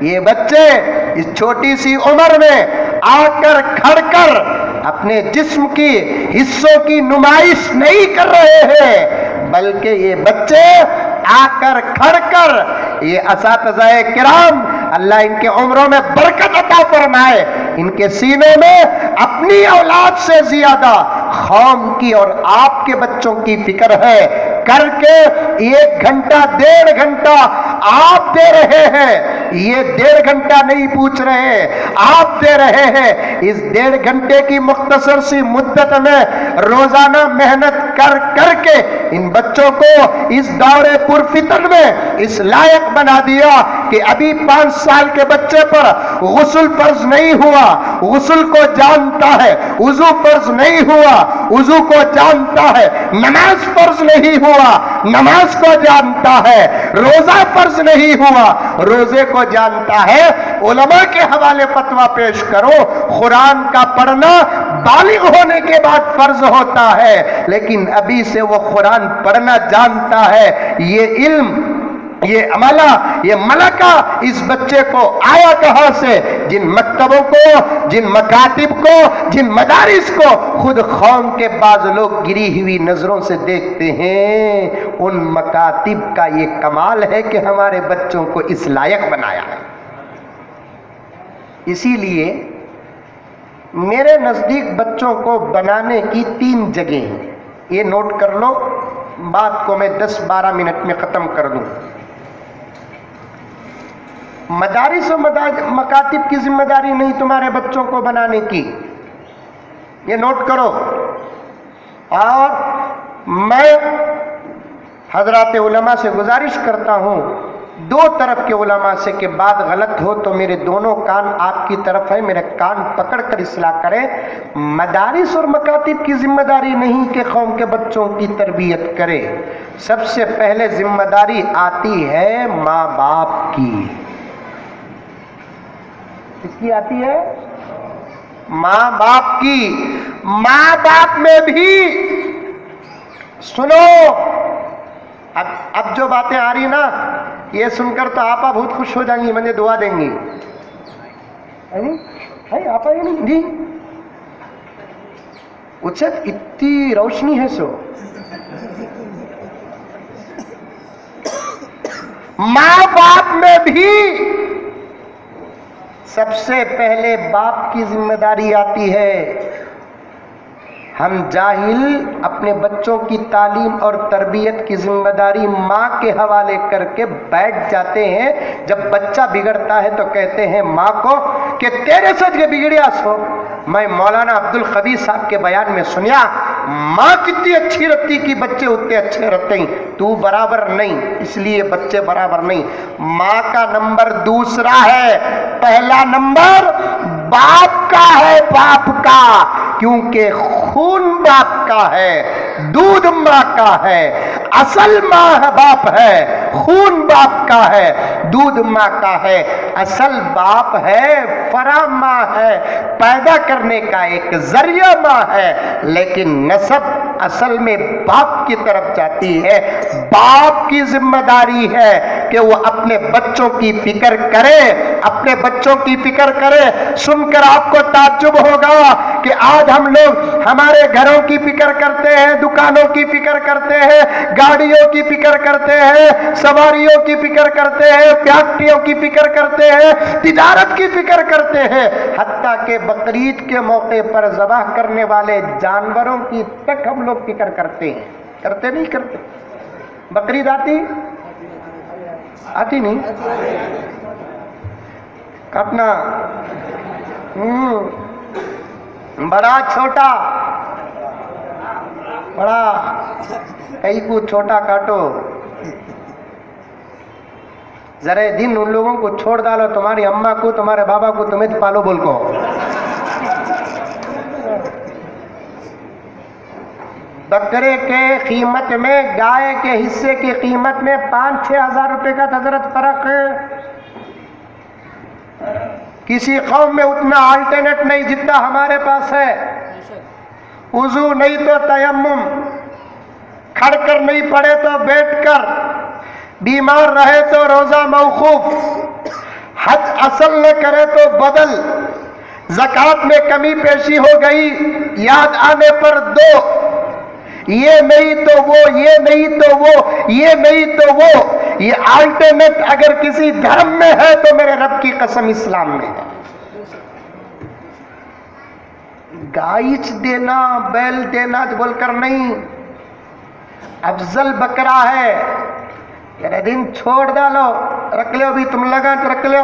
یہ بچے اس چھوٹی سی عمر میں آ کر کھڑ کر اپنے جسم کی حصوں کی نمائش نہیں کر رہے ہیں، بلکہ یہ بچے آ کر کھڑ کر یہ اساتذہ کرام اللہ ان کے عمروں میں برکت عطا فرمائے، ان کے سینے میں اپنی اولاد سے زیادہ قوم کی اور آپ کے بچوں کی فکر ہے، کر کے ایک گھنٹہ ڈیڑھ گھنٹہ آپ دے رہے ہیں، یہ ڈیڑھ گھنٹہ نہیں پوچھ رہے آپ دے رہے ہیں، اس ڈیڑھ گھنٹے کی مختصر سی مدت میں روزانہ محنت کر کر کے ان بچوں کو اس دور پرفتن میں اس لائق بنا دیا کہ ابھی پانچ سال کے بچے پر غسل فرض نہیں ہوا، غسل کو جانتا ہے، وضو فرض نہیں ہوا، وضو کو جانتا ہے، نماز فرض نہیں ہوا، نماز کو جانتا ہے، روزہ فرض نہیں ہوا، روزے کو جانتا ہے۔ علماء کے حوالے فتویٰ پیش کرو، قرآن کا پڑھنا بالغ ہونے کے بعد فرض ہوتا ہے، لیکن ابھی سے وہ قرآن پڑھنا جانتا ہے۔ یہ علم، یہ عملہ، یہ ملکہ اس بچے کو آیا کہاں سے؟ جن مکتبوں کو، جن مکاتب کو، جن مدارس کو خود قوم کے بعض لوگ گری ہوئی نظروں سے دیکھتے ہیں، ان مکاتب کا یہ کمال ہے کہ ہمارے بچوں کو اس لائق بنایا ہے۔ اسی لیے میرے نزدیک بچوں کو بنانے کی تین جگہیں ہیں، یہ نوٹ کر لو، بات کو میں دس بارہ منٹ میں ختم کر دوں۔ مدارس و مکاتب کی ذمہ داری نہیں تمہارے بچوں کو بنانے کی، یہ نوٹ کرو۔ اور میں حضرات علماء سے گزارش کرتا ہوں، دو طرف کے علماء سے کہ بات غلط ہو تو میرے دونوں کان آپ کی طرف ہے، میرے کان پکڑ کر اصلاح کریں۔ مدارس اور مکاتب کی ذمہ داری نہیں کہ قوم کے بچوں کی تربیت کرے، سب سے پہلے ذمہ داری آتی ہے ماں باپ کی۔ کس کی آتی ہے؟ ماں باپ کی۔ ماں باپ میں بھی سنو، اب اب جو باتیں آ رہی نا، یہ سن کر تو آپا بہت خوش ہو جائیں گی، مجھے دعا دیں گی۔ آپا یہ نہیں جی اسے اتنی روشنی ہے سو۔ ماں باپ میں بھی سب سے پہلے باپ کی ذمہ داری آتی ہے۔ ہم جاہل اپنے بچوں کی تعلیم اور تربیت کی ذمہ داری ماں کے حوالے کر کے بیٹھ جاتے ہیں۔ جب بچہ بگڑتا ہے تو کہتے ہیں ماں کو کہ تیرے سے جو بگڑیا سو۔ میں مولانا عبدالخبیر صاحب کے بیان میں سنیا، ماں کتنی اچھی رہتی کہ بچے اتنے اچھے رہتے ہیں، تو برابر نہیں، اس لیے بچے برابر نہیں۔ ماں کا نمبر دوسرا ہے، پہلا نمبر باپ کا ہے، باپ کا، کیونکہ خون باپ کا ہے، دودھ ماں کا ہے، اصل ماں باپ ہے، خون باپ کا ہے، دودھ ماں کا ہے، اصل باپ ہے، فرا ماں ہے، پیدا کرنے کا ایک ذریعہ ماں ہے، لیکن نسب اصل میں باپ کی طرف جاتی ہے۔ باپ کی ذمہ داری ہے کہ وہ اپنے بچوں کی فکر کرے، اپنے بچوں کی فکر کرے۔ سن کر آپ کو تعجب ہوگا کہ آج ہم لوگ ہمارے گھروں کی فکر کرتے ہیں، دکانوں کی فکر کرتے ہیں، گاڑیوں کی فکر کرتے ہیں، سواریوں کی فکر کرتے ہیں، فیکٹریوں کی فکر کرتے ہیں، تجارت کی فکر کرتے ہیں، حتیٰ کہ بقرعید کے موقع پر ذبح کرنے والے جانوروں کی تک ہم لوگ فکر کرتے ہیں۔ کرتے نہیں کرتے؟ بقرعید آتی آتی نہیں اپنا بڑا چھوٹا، بڑا کئی کو چھوٹا کاٹو، ذرا دن ان لوگوں کو چھوڑ ڈالو، تمہاری اماں کو، تمہارے بابا کو تمہیں پالو بول کو۔ بکرے کے قیمت میں، گائے کے حصے کی قیمت میں پانچ چھ ہزار روپے کا حضرت فرق ہے۔ کسی قوم میں اتنا آلٹرنیٹ نہیں جتنا ہمارے پاس ہے۔ وضو نہیں تو تیمم، کھڑ کر نہیں پڑے تو بیٹھ کر، بیمار رہے تو روزہ موقوف، حج اصل نہ کرے تو بدل، زکوٰۃ میں کمی پیشی ہو گئی، یاد آنے پر دو، یہ نہیں تو وہ، یہ نہیں تو وہ، یہ نہیں تو وہ، یہ آلٹرنیٹ اگر کسی دھرم میں ہے تو میرے رب کی قسم اسلام میں ہے۔ گائچ دینا، بیل دینا بول کر نہیں، افضل بکرا ہے، تیرے دن چھوڑ ڈالو، رکھ لو بھی تم لگا رکھ لو،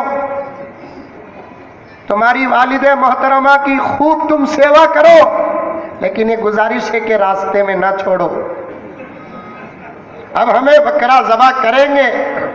تمہاری والد محترمہ کی خوب تم سیوا کرو، لیکن یہ گزارش ہے کہ راستے میں نہ چھوڑو۔ اب ہمیں بکرا ذبح کریں گے،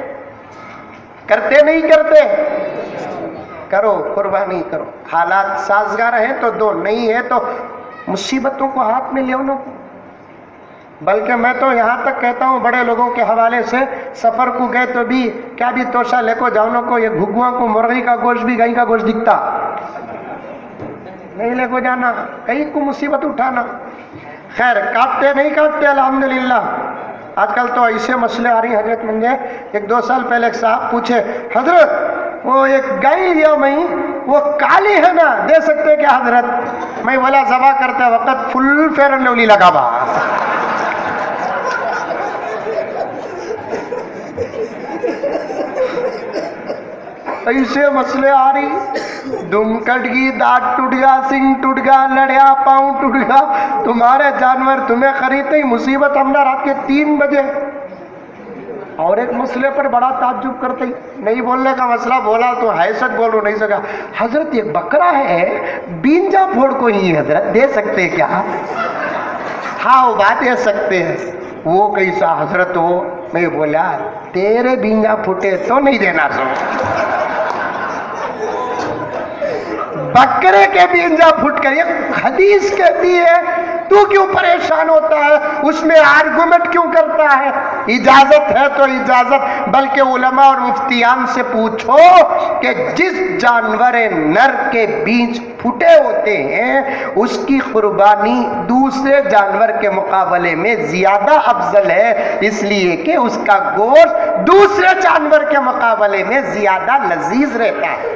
کرتے نہیں کرتے؟ کرو، قربانی کرو، حالات سازگار ہیں تو دو، نہیں ہے تو مصیبتوں کو ہاتھ میں لے لو۔ بلکہ میں تو یہاں تک کہتا ہوں بڑے لوگوں کے حوالے سے، سفر کو گئے تو بھی کیا بھی توشہ لے کو جاؤ کو، یہ گھگواں کو مرغی کا گوشت بھی گائے کا گوشت دکھتا نہیں لے کو جانا، کہیں کو مصیبت اٹھانا۔ خیر، کاٹتے نہیں کاٹتے الحمدللہ۔ آج کل تو ایسے مسئلے آ رہی ہیں حضرت، منجھے ایک دو سال پہلے ایک صاحب پوچھے، حضرت وہ ایک گائے لیا میں، وہ کالی ہے نا، دے سکتے کیا حضرت؟ میں بولا ذبح کرتے وقت فل فیئر اینڈ لولی لگا با۔ ایسے مسئلے آ رہی، دم کٹ گئی، دانت ٹوٹ گیا، سنگ ٹوٹ گیا، لڑیا، پاؤں ٹوٹ گیا، تمہارے جانور تمہیں خریدتے ہی مصیبت ہم نے رات کے تین بجے۔ اور ایک مسئلے پر بڑا تعجب کرتے ہی، نہیں بولنے کا مسئلہ بولا تو حیثیت بول رہا نہیں سکا، حضرت ایک بکرا ہے بینجا پھوڑ کو ہی حضرت دے سکتے کیا؟ ہاں وہ بات دے سکتے ہیں، وہ کیسا حضرت؟ وہ میں بولا تیرے بینجا پھوٹے تو نہیں دینا سو، بکرے کے بھی انجا پھٹ کر، یہ حدیث کہتی ہے، تو کیوں پریشان ہوتا ہے؟ اس میں آرگومنٹ کیوں کرتا ہے؟ اجازت ہے تو اجازت، بلکہ علماء اور مفتیان سے پوچھو کہ جس جانور نر کے بیج پھٹے ہوتے ہیں اس کی قربانی دوسرے جانور کے مقابلے میں زیادہ افضل ہے، اس لیے کہ اس کا گوشت دوسرے جانور کے مقابلے میں زیادہ لذیذ رہتا ہے۔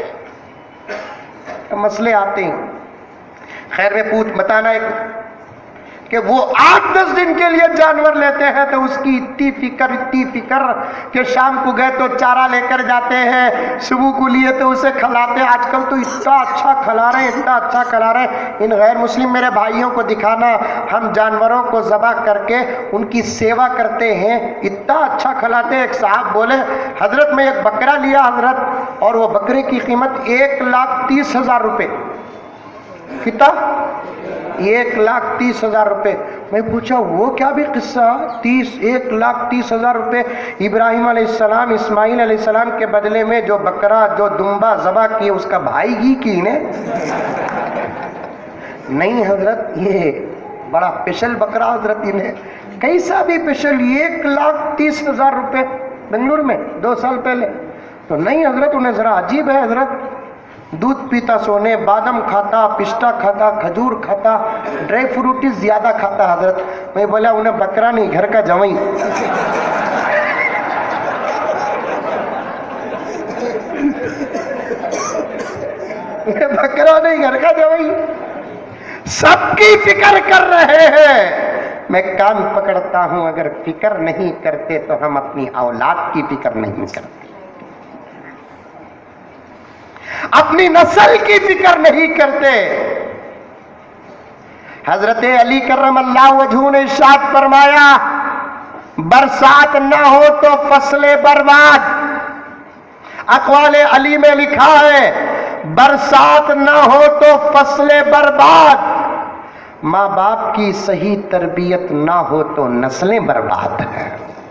مسئلے آتے ہیں۔ خیر میں پوچھ بتانا ایک کہ وہ آٹھ دس دن کے لیے جانور لیتے ہیں تو اس کی اتنی فکر اتنی فکر کہ شام کو گئے تو چارہ لے کر جاتے ہیں، صبح کو لیے تو اسے کھلاتے ہیں۔ آج کل تو اتنا اچھا کھلا رہے ہیں، اتنا اچھا کھلا رہے ہیں، ان غیر مسلم میرے بھائیوں کو دکھانا، ہم جانوروں کو ذبح کر کے ان کی سیوا کرتے ہیں، اتنا اچھا کھلاتے ہیں۔ ایک صاحب بولے حضرت میں ایک بکرا لیا حضرت، اور وہ بکرے کی قیمت ایک لاکھ تیس ہزار روپے، کتنا؟ ایک لاکھ تیس ہزار روپے۔ میں پوچھا وہ کیا بھی قصہ؟ تیس ایک لاکھ تیس ہزار روپے ابراہیم علیہ السلام اسماعیل علیہ السلام کے بدلے میں جو بکرا جو دمبا ذبح کیے اس کا بھائی گی کی نے؟ نہیں حضرت، یہ بڑا پیشل بکرا حضرت انہیں، کیسا بھی پیشل، ایک لاکھ تیس ہزار روپے بنگلور میں دو سال پہلے۔ تو نہیں حضرت، انہیں ذرا عجیب ہے حضرت، دودھ پیتا سونے، بادم کھاتا، پستا کھاتا، کھجور کھاتا، ڈرائی فروٹی زیادہ کھاتا حضرت۔ میں بولا انہیں بکرا نہیں، گھر کا جوئی۔ بکرا نہیں، گھر کا جوئی، سب کی فکر کر رہے ہیں۔ میں کان پکڑتا ہوں، اگر فکر نہیں کرتے تو ہم اپنی اولاد کی فکر نہیں کرتے، اپنی نسل کی فکر نہیں کرتے۔ حضرت علی کرم اللہ وجہہ نے ارشاد فرمایا برسات نہ ہو تو فصلیں برباد۔ اقوال علی میں لکھا ہے برسات نہ ہو تو فصلیں برباد، ماں باپ کی صحیح تربیت نہ ہو تو نسلیں برباد ہیں۔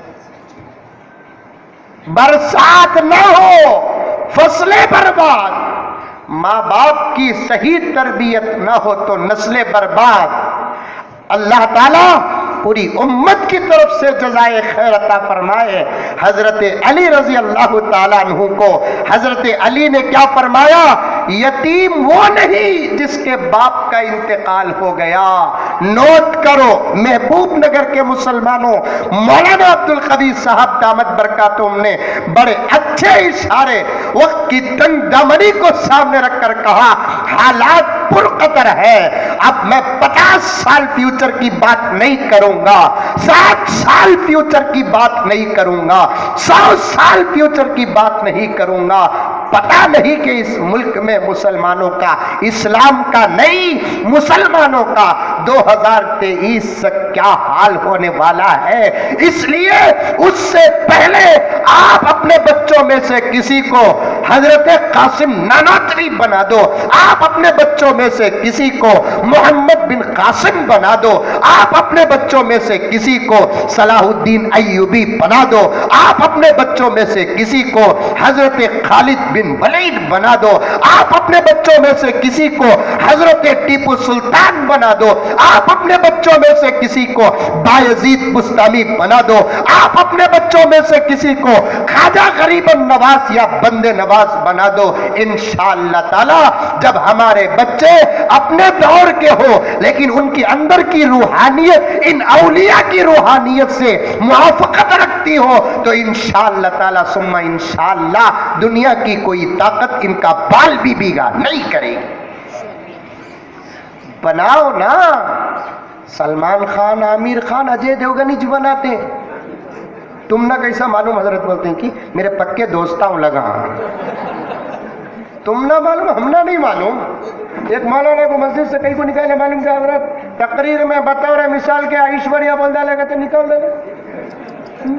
برسات نہ ہو فصلیں برباد، ماں باپ کی صحیح تربیت نہ ہو تو نسلیں برباد۔ اللہ تعالیٰ پوری امت کی طرف سے جزائے خیر عطا فرمائے۔ حضرت علی رضی اللہ تعالیٰ عنہ کو حضرت علی نے کیا فرمایا यतीम वो नहीं जिसके बाप का इंतकाल हो गया। नोट करो महबूब नगर के मुसलमानों, मौलाना अब्दुल कदीर साहब दामत बरकातुहुम ने बड़े अच्छे इशारे वक्त की तंग दामनी को सामने रखकर कहा, हालात पुरकतर है। अब मैं पचास साल फ्यूचर की बात नहीं करूंगा, साठ साल फ्यूचर की बात नहीं करूंगा, सौ साल फ्यूचर की बात नहीं करूंगा। पता नहीं कि इस मुल्क में मुसलमानों का, इस्लाम का नहीं मुसलमानों का दो हज़ार तेईस तक क्या हाल होने वाला है। इसलिए उससे पहले आप अपने बच्चों में से किसी को हजरत कासिम नानातवी बना दो, आप अपने बच्चों में से किसी को मोहम्मद बिन कासिम बना दो, आप अपने बच्चों में से किसी को सलाहुद्दीन अय्यूबी बना दो, आप अपने बच्चों में से किसी को हजरत खालिद बिन वलीद बना दो, आप अपने बच्चों में से किसी को हजरत टीपू सुल्तान बना दो, आप अपने बच्चों में से किसी को बायजीद बुस्तामी बना दो, आप अपने बच्चों में से किसी को ख्वाजा गरीबन नवाज या बंदे नवाज बना दो। इंशाअल्लाह ताला जब हमारे बच्चे अपने दौर के हो लेकिन उनके अंदर की रूहानियत इन औलिया की रूहानियत से मुआफकत रखती हो तो इंशाअल्लाह ताला सुम्मा इंशाअल्लाह दुनिया की कोई ताकत इनका बाल भी बिगाड़ नहीं करेगी। बनाओ ना, सलमान खान, आमिर खान, अजय देवगन जी बनाते हैं। तुम ना कैसा मालूम, हजरत बोलते हैं कि मेरे पक्के दोस्ताओं लगा, तुम ना मालूम, हम ना नहीं मालूम। एक मौलाना को मस्जिद से कहीं को निकाले मालूम क्या हजरत, तकरीर में बतौर मिसाल के ऐश्वर्या बोल डालेगा तो निकाल देगा।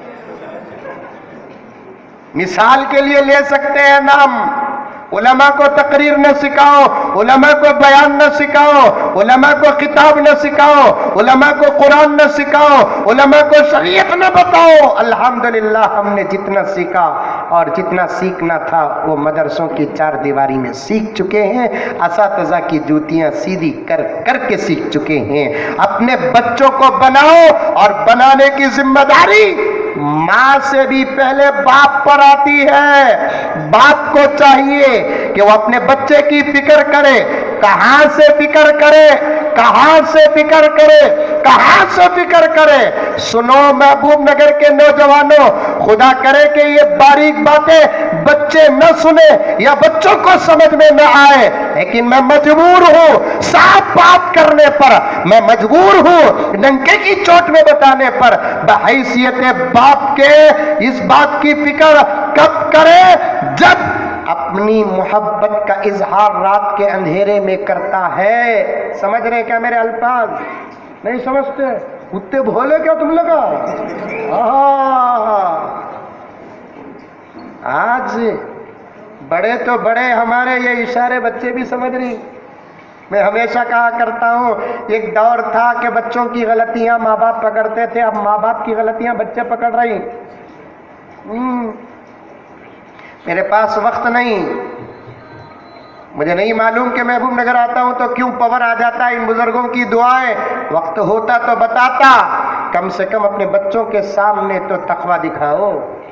मिसाल के लिए ले सकते हैं नाम, उलमा को तकरीर न सिखाओ, उलमा को बयान न सिखाओ, उलमा को किताब न सिखाओ, उलमा को कुरान न सिखाओ, उलमा को शरीयत न बताओ। अल्हम्दुलिल्लाह हमने जितना सीखा और जितना सीखना था वो मदरसों की चार दीवारी में सीख चुके हैं, असातिज़ा की जूतियां सीधी कर करके सीख चुके हैं। अपने बच्चों को बनाओ और बनाने की जिम्मेदारी माँ से भी पहले बाप पर आती है। बाप को चाहिए कि वो अपने बच्चे की फिक्र करे, कहां से फिक्र करे, कहां से फिक्र करे, कहां से फिक्र करे। सुनो महबूब नगर के नौजवानों, खुदा करे कि ये बारीक बातें बच्चे न सुने या बच्चों को समझ में न आए, लेकिन मैं मजबूर हूं साफ बात करने पर, मैं मजबूर हूं डंके की चोट में बताने पर। बहैसियत बाप के इस बात की फिक्र कब करे जब अपनी मोहब्बत का इजहार रात के अंधेरे में करता है। समझ रहे क्या मेरे अल्फाज? नहीं समझते? उतने भोले क्या तुम लगा? आज बड़े तो बड़े हमारे ये इशारे बच्चे भी समझ रही। मैं हमेशा कहा करता हूँ, एक दौर था कि बच्चों की गलतियां माँ बाप पकड़ते थे, अब माँ बाप की गलतियां बच्चे पकड़ रही। मेरे पास वक्त नहीं, मुझे नहीं मालूम कि महबूब नगर आता हूं तो क्यों पावर आ जाता है इन बुजुर्गों की दुआएं। वक्त होता तो बताता, कम से कम अपने बच्चों के सामने तो तकवा दिखाओ,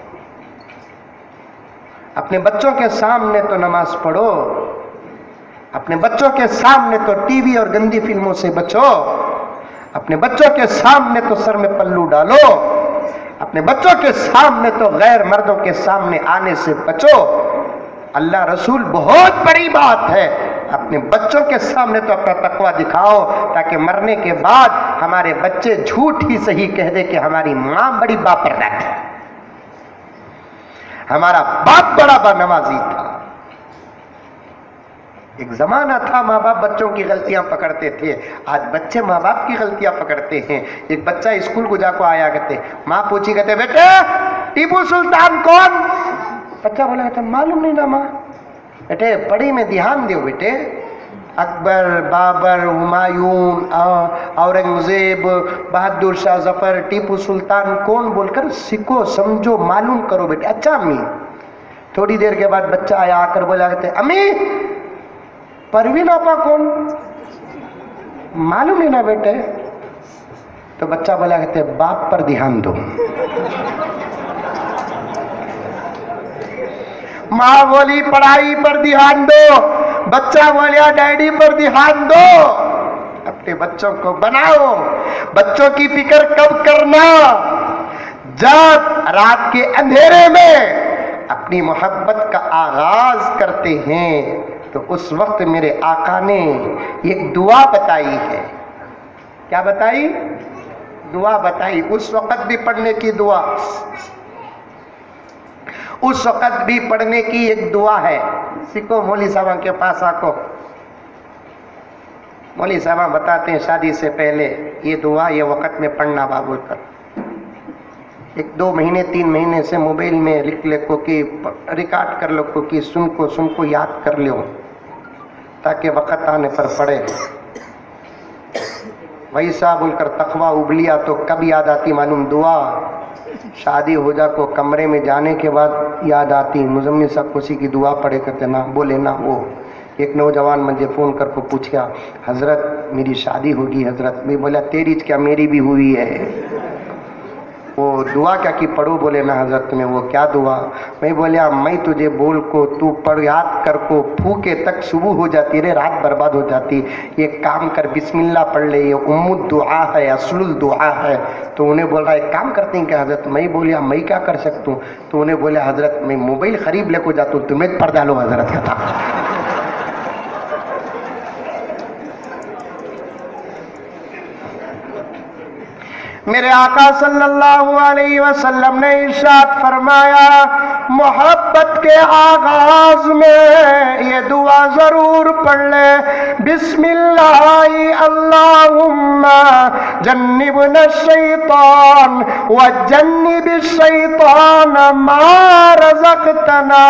अपने बच्चों के सामने तो नमाज पढ़ो, अपने बच्चों के सामने तो टीवी और गंदी फिल्मों से बचो, अपने बच्चों के सामने तो सर में पल्लू डालो, अपने बच्चों के सामने तो गैर मर्दों के सामने आने से बचो। अल्लाह रसूल बहुत बड़ी बात है, अपने बच्चों के सामने तो अपना तकवा दिखाओ ताकि मरने के बाद हमारे बच्चे झूठ ही सही कह दे कि हमारी माँ बड़ी बापरदा थी, हमारा बाप बड़ा बानमाजी था। एक जमाना था माँ बाप बच्चों की गलतियां पकड़ते थे, आज बच्चे माँ बाप की गलतियां पकड़ते हैं। एक बच्चा स्कूल गुजा को आया करते, माँ पूछी कहते बेटे टीपू सुल्तान कौन? बच्चा बोला कहता मालूम नहीं ना माँ। बेटे पढ़ी में ध्यान दो बेटे, अकबर, बाबर, हुमायूं, औरंगजेब, बहादुर शाह जफर, टीपू सुल्तान कौन बोलकर सीखो, समझो, मालूम करो बेटे। अच्छा अम्मी। थोड़ी देर के बाद बच्चा आया, आकर बोला कहते अम्मी परवीन आपा कौन? मालूम नहीं ना बेटे। तो बच्चा बोला कहते बाप पर ध्यान दो। माँ बोली पढ़ाई पर ध्यान दो, बच्चा बोलिया डैडी पर ध्यान दो। अपने बच्चों को बनाओ। बच्चों की फिक्र कब करना? जब रात के अंधेरे में अपनी मोहब्बत का आगाज करते हैं तो उस वक्त मेरे आका ने एक दुआ बताई है। क्या बताई? दुआ बताई। उस वक्त भी पढ़ने की दुआ, उस वक्त भी पढ़ने की एक दुआ है। सीखो, मौली साहब के पास आको। मौली साहब बताते हैं शादी से पहले ये दुआ ये वक्त में पढ़ना बाबुल कर। एक दो महीने तीन महीने से मोबाइल में लिख ले को कि रिकॉर्ड कर लो को कि सुन को सुन को याद कर लो ताकि वक्त आने पर पढ़े। वैसा बोलकर तकवा उबलिया तो कब याद आती मालूम? दुआ। शादी हो जा को कमरे में जाने के बाद याद आती। मुजम्मिल साहब किसी की दुआ पढ़े करते ना, बोले ना। वो एक नौजवान मुझे फ़ोन कर को पूछा, हज़रत मेरी शादी होगी हज़रत। मैं बोला तेरी क्या मेरी भी हुई है। वो दुआ क्या की पढ़ो? बोले ना हज़रत तुम्हें। वो क्या दुआ? मैं बोलिया मैं तुझे बोल को तू पढ़ याद कर को फूके तक सुबह हो जाती रे, रात बर्बाद हो जाती। ये काम कर, बिस्मिल्लाह पढ़ ले, ये उम्मुद दुआ है, असलुल दुआ है। तो उन्हें बोल रहा है काम करते हैं क्या हज़रत? मैं बोलिया मैं क्या कर सकता हूँ? तो उन्हें बोले हज़रत मैं मोबाइल खरीद ले को जाता हूँ, तुम्हें पढ़ डालो हज़रत का था। मेरे आका सल्लल्लाहु अलैहि वसल्लम ने इरशाद फरमाया, मोहब्बत के आगाज में ये दुआ जरूर पढ़ ले। बिस्मिल्लाहि अल्लाहुम्मा जन्निबना शैतान व जन्निबिश शैतान मा रज़क़तना।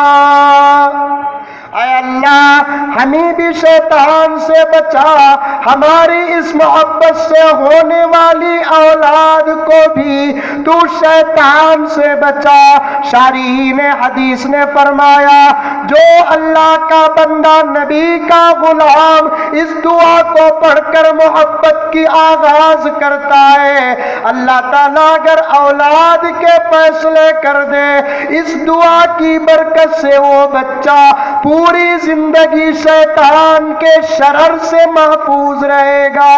ऐ अल्लाह हमें भी शैतान से बचा, हमारी इस मोहब्बत से होने वाली औलाद को भी तू शैतान से बचा। शारीन हदीस ने फरमाया जो अल्लाह का बंदा नबी का गुलाम इस दुआ को पढ़कर मोहब्बत की आगाज करता है, अल्लाह ताला अगर औलाद के फैसले कर दे इस दुआ की बरकत से वो बच्चा पूरी जिंदगी शैतान के शरर से महफूज रहेगा।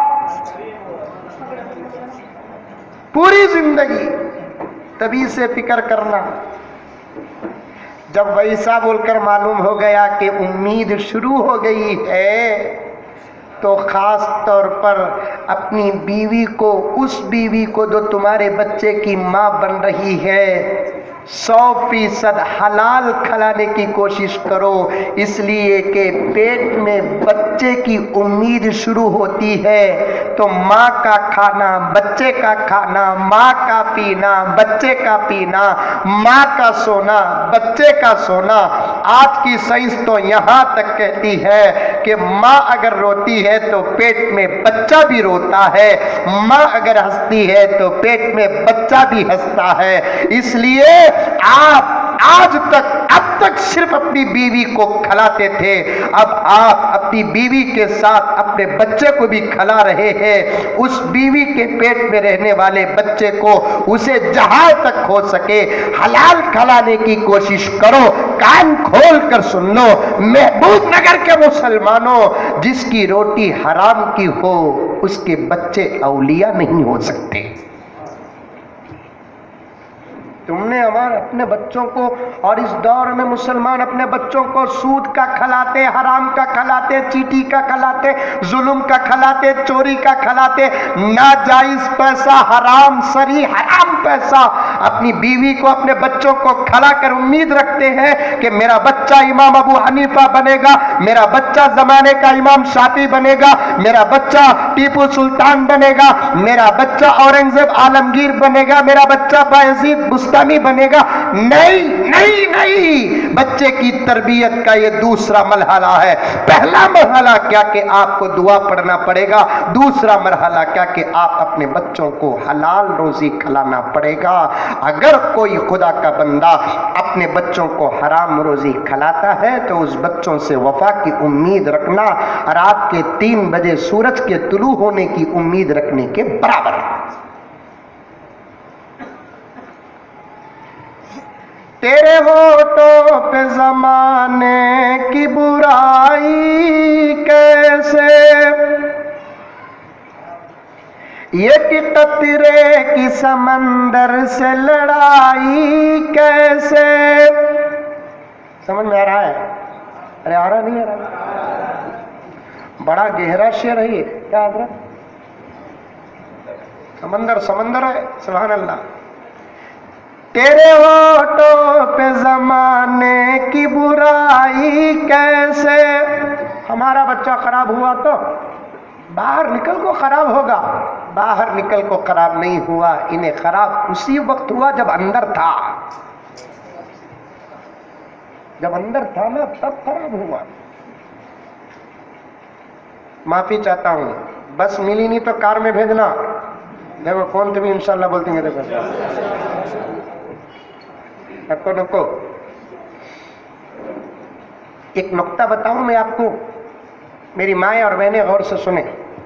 पूरी जिंदगी। तभी से फिक्र करना। जब वैसा बोलकर मालूम हो गया कि उम्मीद शुरू हो गई है तो खास तौर पर अपनी बीवी को, उस बीवी को जो तुम्हारे बच्चे की माँ बन रही है, सौ फीसद हलाल खिलाने की कोशिश करो। इसलिए कि पेट में बच्चे की उम्मीद शुरू होती है तो माँ का खाना, बच्चे का खाना, माँ का पीना, बच्चे का पीना, माँ का सोना, बच्चे का सोना। आज की साइंस तो यहाँ तक कहती है कि माँ अगर रोती है तो पेट में बच्चा भी रोता है, माँ अगर हंसती है तो पेट में बच्चा भी हंसता है। इसलिए आप आज तक, अब तक सिर्फ अपनी बीवी को खिलाते थे, अब आप अपनी बीवी के साथ अपने बच्चे को भी खिला रहे हैं। उस बीवी के पेट में रहने वाले बच्चे को उसे जहां तक हो सके हलाल खिलाने की कोशिश करो। कान खोल कर सुन लो, महबूब नगर के मुसलमानों, जिसकी रोटी हराम की हो उसके बच्चे औलिया नहीं हो सकते। तुमने हमारे अपने बच्चों को, और इस दौर में मुसलमान अपने बच्चों को सूद का खिलाते, हराम का खिलाते, चीटी का खिलाते, जुल्म का खिलाते, चोरी का खिलाते, नाजायज पैसा, हराम सरी हराम पैसा अपनी बीवी को, अपने बच्चों को खिलाकर उम्मीद रखते हैं कि मेरा बच्चा इमाम अबू हनीफा बनेगा, मेरा बच्चा जमाने का इमाम शाफी बनेगा, मेरा बच्चा टीपू सुल्तान बनेगा, मेरा बच्चा औरंगजेब आलमगीर बनेगा, मेरा बच्चा बायजीद बुस्तामी बनेगा। नहीं नहीं नहीं, बच्चे की तरबियत का ये दूसरा मरहला है। पहला मरहला क्या कि आपको दुआ पढ़ना पड़ेगा, दूसरा मरहला क्या कि आप अपने बच्चों को हलाल रोजी खिलाना पड़ेगा। अगर कोई खुदा का बंदा अपने बच्चों को हराम रोजी खिलाता है तो उस बच्चों से वफा की उम्मीद रखना रात के तीन बजे सूरज के तुलू होने की उम्मीद रखने के बराबर है। تیرے ہونٹوں پہ زمانے کی برائی کیسے، ایک قطرے کی سمندر سے لڑائی کیسے. سمجھ میں آ رہا ہے؟ ارے آ رہا نہیں آ رہا؟ بڑا گہرا شعر ہے یہ. کیا حضرت؟ سمندر سمندر ہے. سبحان اللہ. تیرے ہونٹوں پہ زمانے کی برائی کیسے. ہمارا بچہ خراب ہوا تو باہر نکل کو خراب ہوگا، باہر نکل کو خراب نہیں ہوا، انہیں خراب اسی وقت ہوا جب اندر تھا. جب اندر تھا نا تب خراب ہوا. معافی چاہتا ہوں، بس ملی نہیں تو کار میں بھیجنا. دیکھو کون تم انشاءاللہ بولتے ہیں. دیکھو نکو نکو ایک نقطہ بتاؤں میں آپ کو، میری مائیں اور بہنیں غور سے سنیں.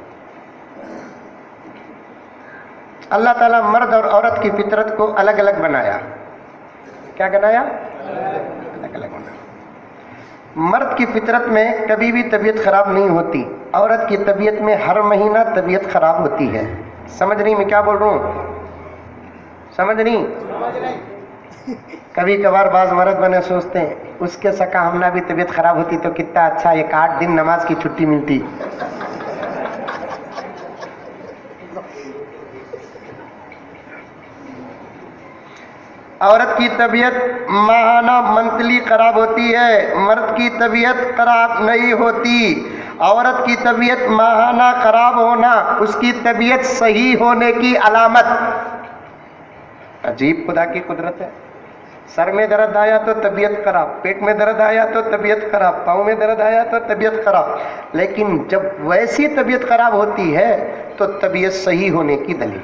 اللہ تعالیٰ مرد اور عورت کی فطرت کو الگ الگ بنایا. کیا بنایا؟ الگ الگ بنایا. مرد کی فطرت میں کبھی بھی طبیعت خراب نہیں ہوتی، عورت کی طبیعت میں ہر مہینہ طبیعت خراب ہوتی ہے. سمجھ نہیں میں کیا بول رہا ہوں؟ سمجھ نہیں؟ کبھی کبھار بعض مرد بنے سوچتے ہیں اس کے سکا ہمنا بھی طبیعت خراب ہوتی تو کتنا اچھا، ایک آٹھ دن نماز کی چھٹی ملتی. عورت کی طبیعت ماہانہ منتلی خراب ہوتی ہے، مرد کی طبیعت خراب نہیں ہوتی. عورت کی طبیعت ماہانہ خراب ہونا اس کی طبیعت صحیح ہونے کی علامت. عجیب خدا کی قدرت ہے. سر میں درد آیا تو طبیعت خراب، پیٹ میں درد آیا تو طبیعت خراب، پاؤں میں درد آیا تو طبیعت خراب. لیکن جب ویسی طبیعت خراب ہوتی ہے تو طبیعت صحیح ہونے کی دلیل.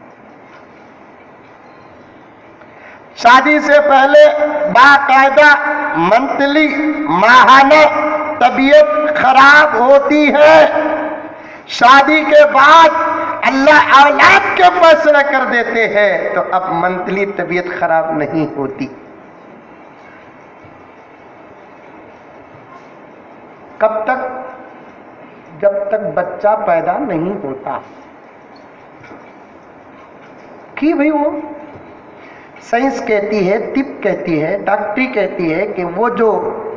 شادی سے پہلے باقاعدہ منتلی ماہانہ طبیعت خراب ہوتی ہے. شادی کے بعد اللہ اولاد کے فیصلہ کر دیتے ہیں تو اب منتلی طبیعت خراب نہیں ہوتی. کب تک؟ جب تک بچہ پیدا نہیں ہوتا. کی بھئی وہ سائنس کہتی ہے، طب کہتی ہے، ڈاکٹری کہتی ہے کہ وہ جو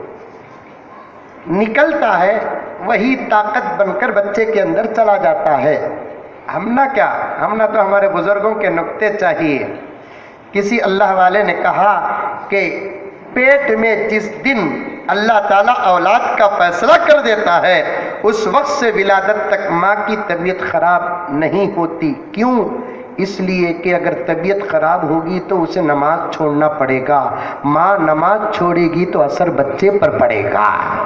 نکلتا ہے وہی طاقت بن کر بچے کے اندر چلا جاتا ہے. ہم نہ کیا، ہم نہ تو ہمارے بزرگوں کے نقطے چاہیے. کسی اللہ والے نے کہا کہ پیٹ میں جس دن اللہ تعالیٰ اولاد کا فیصلہ کر دیتا ہے اس وقت سے ولادت تک ماں کی طبیعت خراب نہیں ہوتی. کیوں؟ اس لیے کہ اگر طبیعت خراب ہوگی تو اسے نماز چھوڑنا پڑے گا. ماں نماز چھوڑے گی تو اثر بچے پر پڑے گا.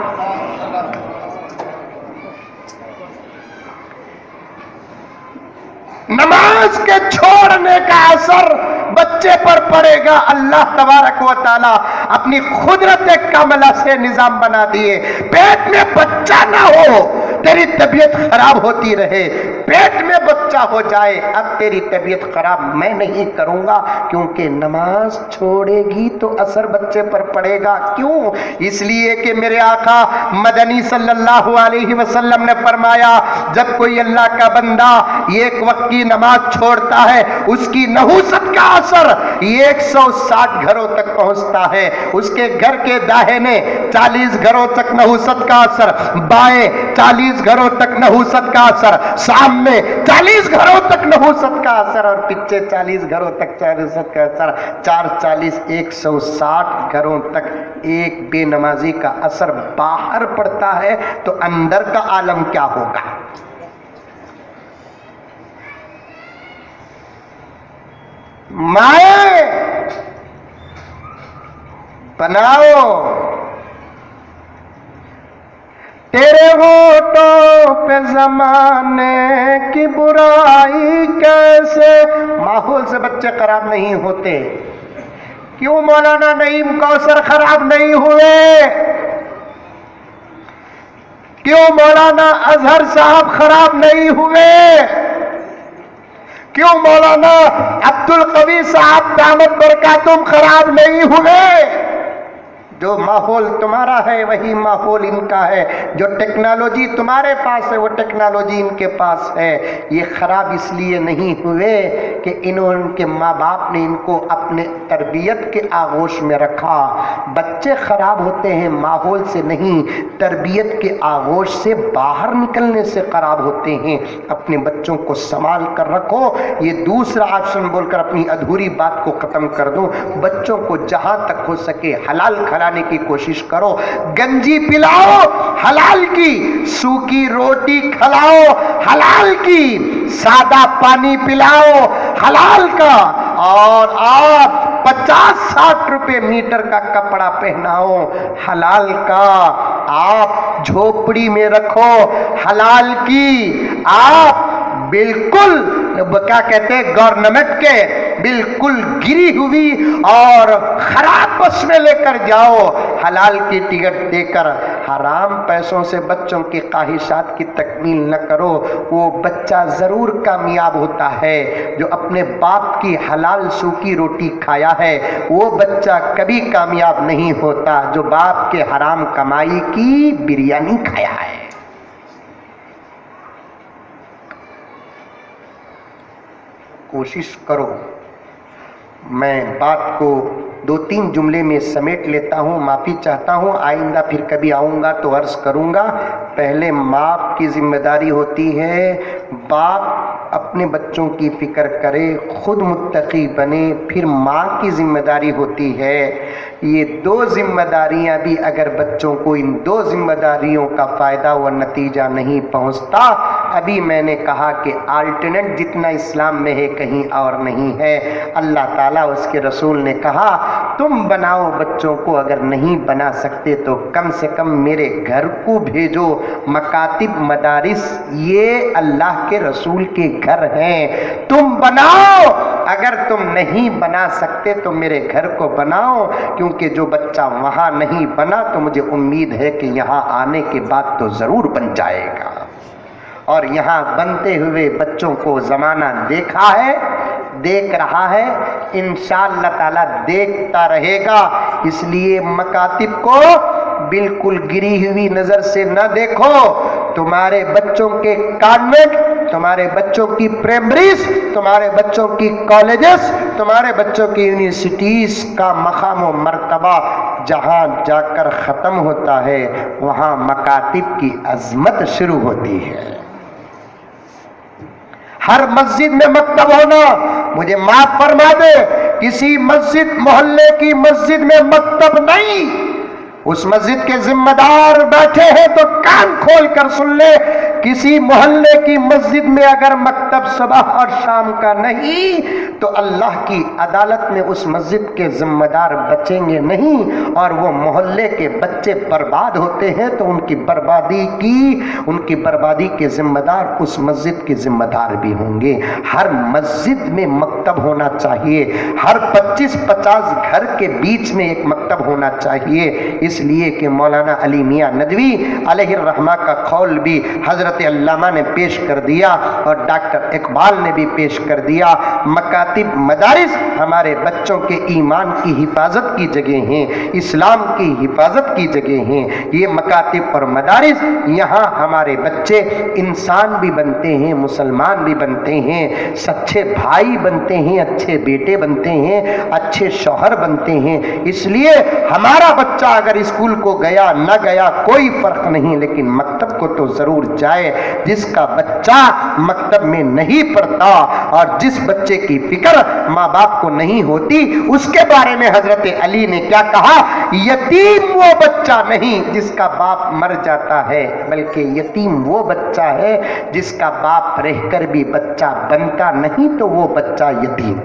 نماز کے چھوڑنے کا اثر بچے پر پڑے گا. اللہ تبارک و تعالی اپنی قدرت کاملہ سے نظام بنا دیے. پیٹ میں بچہ نہ ہو تیری طبیعت خراب ہوتی رہے، پیٹ میں بچہ ہو جائے اب تیری طبیعت خراب میں نہیں کروں گا، کیونکہ نماز چھوڑے گی تو اثر بچے پر پڑے گا. کیوں؟ اس لیے کہ میرے آقا مدنی صلی اللہ علیہ وسلم نے فرمایا جب کوئی اللہ کا بندہ ایک وقت کی نماز چھوڑتا ہے اس کی نحوست کا اثر ایک سو ساٹھ گھروں تک پہنچتا ہے. اس کے گھر کے داہنے چالیس گھروں تک نحوست کا اثر، بائیں چالیس گھروں تک نحوست کا اثر، سامنے چالیس گھروں تک نحوست کا اثر اور پیچھے چالیس گھروں تک نحوست کا اثر. چار چالیس ایک سو ساٹھ گھروں تک ایک بے نمازی کا اثر باہر پڑتا ہے تو اندر کا عالم کیا ہوگا؟ مائیں بناؤ تیرے ہونٹوں پہ زمانے کی برائی کیسے. ماحول سے بچے خراب نہیں ہوتے. کیوں مولانا نعیم کوثر خراب نہیں ہوئے؟ کیوں مولانا اظہر صاحب خراب نہیں ہوئے؟ क्यों मौलाना अब्दुल कवी साहब दामत बरकातुम खराब नहीं हुए? जो माहौल तुम्हारा है वही माहौल इनका है, जो टेक्नोलॉजी तुम्हारे पास है वो टेक्नोलॉजी इनके पास है। ये खराब इसलिए नहीं हुए कि इनके माँ बाप ने इनको अपने तरबियत के आगोश में रखा। बच्चे खराब होते हैं माहौल से नहीं, तरबियत के आगोश से बाहर निकलने से खराब होते हैं। अपने बच्चों को संभाल कर रखो। ये दूसरा ऑप्शन बोलकर अपनी अधूरी बात को खत्म कर दूं, बच्चों को जहां तक हो सके हलाल खिलाने की कोशिश करो। गंजी पिलाओ हलाल की, सूखी रोटी खिलाओ हलाल की, सादा पानी पिलाओ हलाल का, और आप पचास साठ रुपए मीटर का कपड़ा पहनाओ हलाल का। आप झोपड़ी में रखो हलाल की। आप बिल्कुल क्या कहते हैं गवर्नमेंट के बिल्कुल गिरी हुई और खराब बस में लेकर जाओ हलाल की टिकट देकर। हराम पैसों से बच्चों की ख्वाहिशात की तकमील न करो। वो बच्चा जरूर कामयाब होता है जो अपने बाप की हलाल सूखी रोटी खाया है। वो बच्चा कभी कामयाब नहीं होता जो बाप के हराम कमाई की बिरयानी खाया है। कोशिश करो। मैं बात को दो तीन जुमले में समेट लेता हूँ, माफ़ी चाहता हूँ। आइंदा फिर कभी आऊँगा तो अर्ज़ करूँगा। पहले बाप की जिम्मेदारी होती है, बाप अपने बच्चों की फिक्र करे, खुद मुत्तकी बने, फिर माँ की जिम्मेदारी होती है। ये दो जिम्मेदारियां भी अगर बच्चों को इन दो जिम्मेदारियों का फ़ायदा व नतीजा नहीं पहुंचता, अभी मैंने कहा कि अल्टरनेट जितना इस्लाम में है कहीं और नहीं है। अल्लाह ताला उसके रसूल ने कहा तुम बनाओ बच्चों को, अगर नहीं बना सकते तो कम से कम मेरे घर को भेजो। मकातिब मदारिस ये अल्लाह के रसूल के घर हैं, तुम बनाओ। अगर तुम नहीं बना सकते तो मेरे घर को बनाओ, क्योंकि जो बच्चा वहाँ नहीं बना तो मुझे उम्मीद है कि यहाँ आने के बाद तो ज़रूर बन जाएगा। और यहाँ बनते हुए बच्चों को ज़माना देखा है, देख रहा है, इंशाअल्लाह ताला देखता रहेगा। इसलिए मकातिब को बिल्कुल गिरी हुई नज़र से न देखो। तुम्हारे बच्चों के कॉन्वेंट, तुम्हारे बच्चों की प्राइमरीज, तुम्हारे बच्चों की कॉलेजेस, तुम्हारे बच्चों की यूनिवर्सिटीज का मकाम व मर्तबा जहाँ जाकर ख़त्म होता है वहाँ मकातिब की अज़मत शुरू होती है। हर मस्जिद में मकतब होना, मुझे माफ फरमा दे, किसी मस्जिद मोहल्ले की मस्जिद में मकतब नहीं। उस मस्जिद के जिम्मेदार बैठे हैं तो कान खोल कर सुन ले, किसी मोहल्ले की मस्जिद में अगर मकतब सुबह और शाम का नहीं तो अल्लाह की अदालत में उस मस्जिद के जिम्मेदार बचेंगे नहीं, और वो मोहल्ले के बच्चे बर्बाद होते हैं तो उनकी बर्बादी की उनकी बर्बादी के जिम्मेदार उस मस्जिद के जिम्मेदार भी होंगे। हर मस्जिद में मकतब होना चाहिए, हर पच्चीस पचास घर के बीच में एक मकतब होना चाहिए। इसलिए कि मौलाना अली मियाँ नदवी अलैहिर्रहमा का कौल भी हजरत अल्लामा ने पेश कर दिया और डॉक्टर इकबाल ने भी पेश कर दिया। मकातिब मदारिस हमारे बच्चों के ईमान की हिफाजत की जगह हैं, इस्लाम की हिफाजत की जगह हैं। ये मकातिब और मदारिस, यहाँ हमारे बच्चे इंसान भी बनते हैं, मुसलमान भी बनते हैं, सच्चे भाई बनते हैं, अच्छे बेटे बनते हैं, अच्छे शौहर बनते हैं। इसलिए हमारा बच्चा अगर स्कूल को गया न गया कोई फर्क नहीं, लेकिन मकतब को तो जरूर जाए। जिसका बच्चा मकतब में नहीं पढ़ता और जिस बच्चे की फिक्र माँ बाप को नहीं होती, उसके बारे में हजरत अली ने क्या कहा, यतीम वो बच्चा नहीं जिसका बाप मर जाता है, बल्कि यतीम वो बच्चा है जिसका बाप रहकर भी बच्चा बनता नहीं तो वो बच्चा यतीम।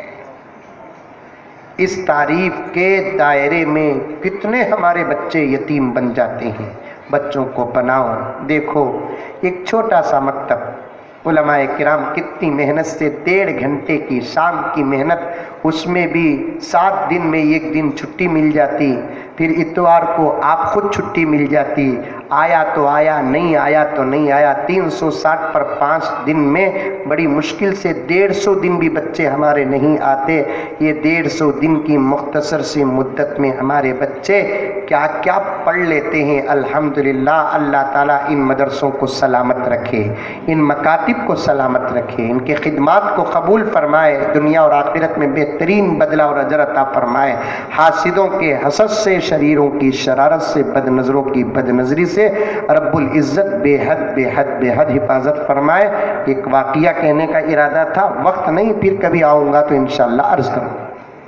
इस तारीफ के दायरे में कितने हमारे बच्चे यतीम बन जाते हैं। बच्चों को बनाओ। देखो एक छोटा सा मकतब, उलमाए किराम कितनी मेहनत से डेढ़ घंटे की शाम की मेहनत, उसमें भी सात दिन में एक दिन छुट्टी मिल जाती, پھر اتوار کو آپ خود چھٹی مل جاتی، آیا تو آیا، نہیں آیا تو نہیں آیا۔ تین سو ساٹھ پر پانچ دن میں بڑی مشکل سے ڈیڑھ سو دن بھی بچے ہمارے نہیں آتے۔ یہ ڈیڑھ سو دن کی مختصر سی مدت میں ہمارے بچے کیا کیا پڑھ لیتے ہیں۔ الحمدللہ، اللہ تعالیٰ ان مدرسوں کو سلامت رکھے، ان مکاتب کو سلامت رکھے، ان کے خدمات کو قبول فرمائے، دنیا اور آخرت میں بہترین بدلہ اور اجر عطا فرمائے، حاسدوں کے حسد سے، شریروں کی شرارت سے، بد نظروں کی بد نظری سے رب العزت بے حد بے حد بے حد حفاظت فرمائے۔ ایک واقعہ کہنے کا ارادہ تھا، وقت نہیں، پھر کبھی آؤں گا تو انشاءاللہ عرض کروں گا۔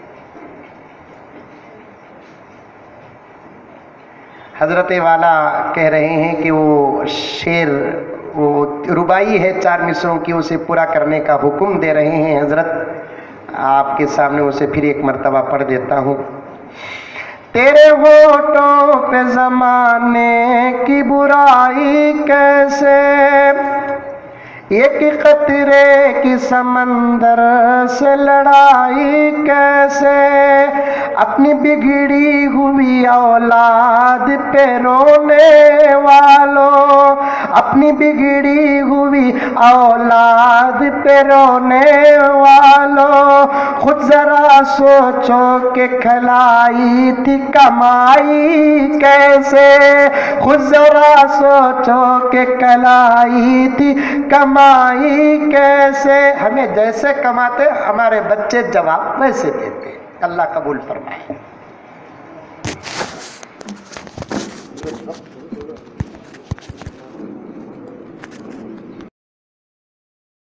حضرت والا کہہ رہے ہیں کہ وہ شعر، وہ ربائی ہے چار مصروں کی، اسے پورا کرنے کا حکم دے رہے ہیں حضرت۔ آپ کے سامنے اسے پھر ایک مرتبہ پڑھ دیتا ہوں۔ تیرے ہونٹوں پہ زمانے کی برائی کیسے، ایک قطرے کی سمندر سے لڑائی کیسے، اپنی بگڑی ہوئی اولاد پہ رونے والوں، اپنی بگڑی ہوئی اولاد پہ رونے والوں، خود ذرا سوچو کہ کھلائی تھی کمائی کیسے، خود ذرا سوچو کہ کھلائی تھی کمائی کیسے۔ ہمیں جیسے کماتے ہمارے بچے جواب ویسے دیتے۔ اللہ قبول فرمائے۔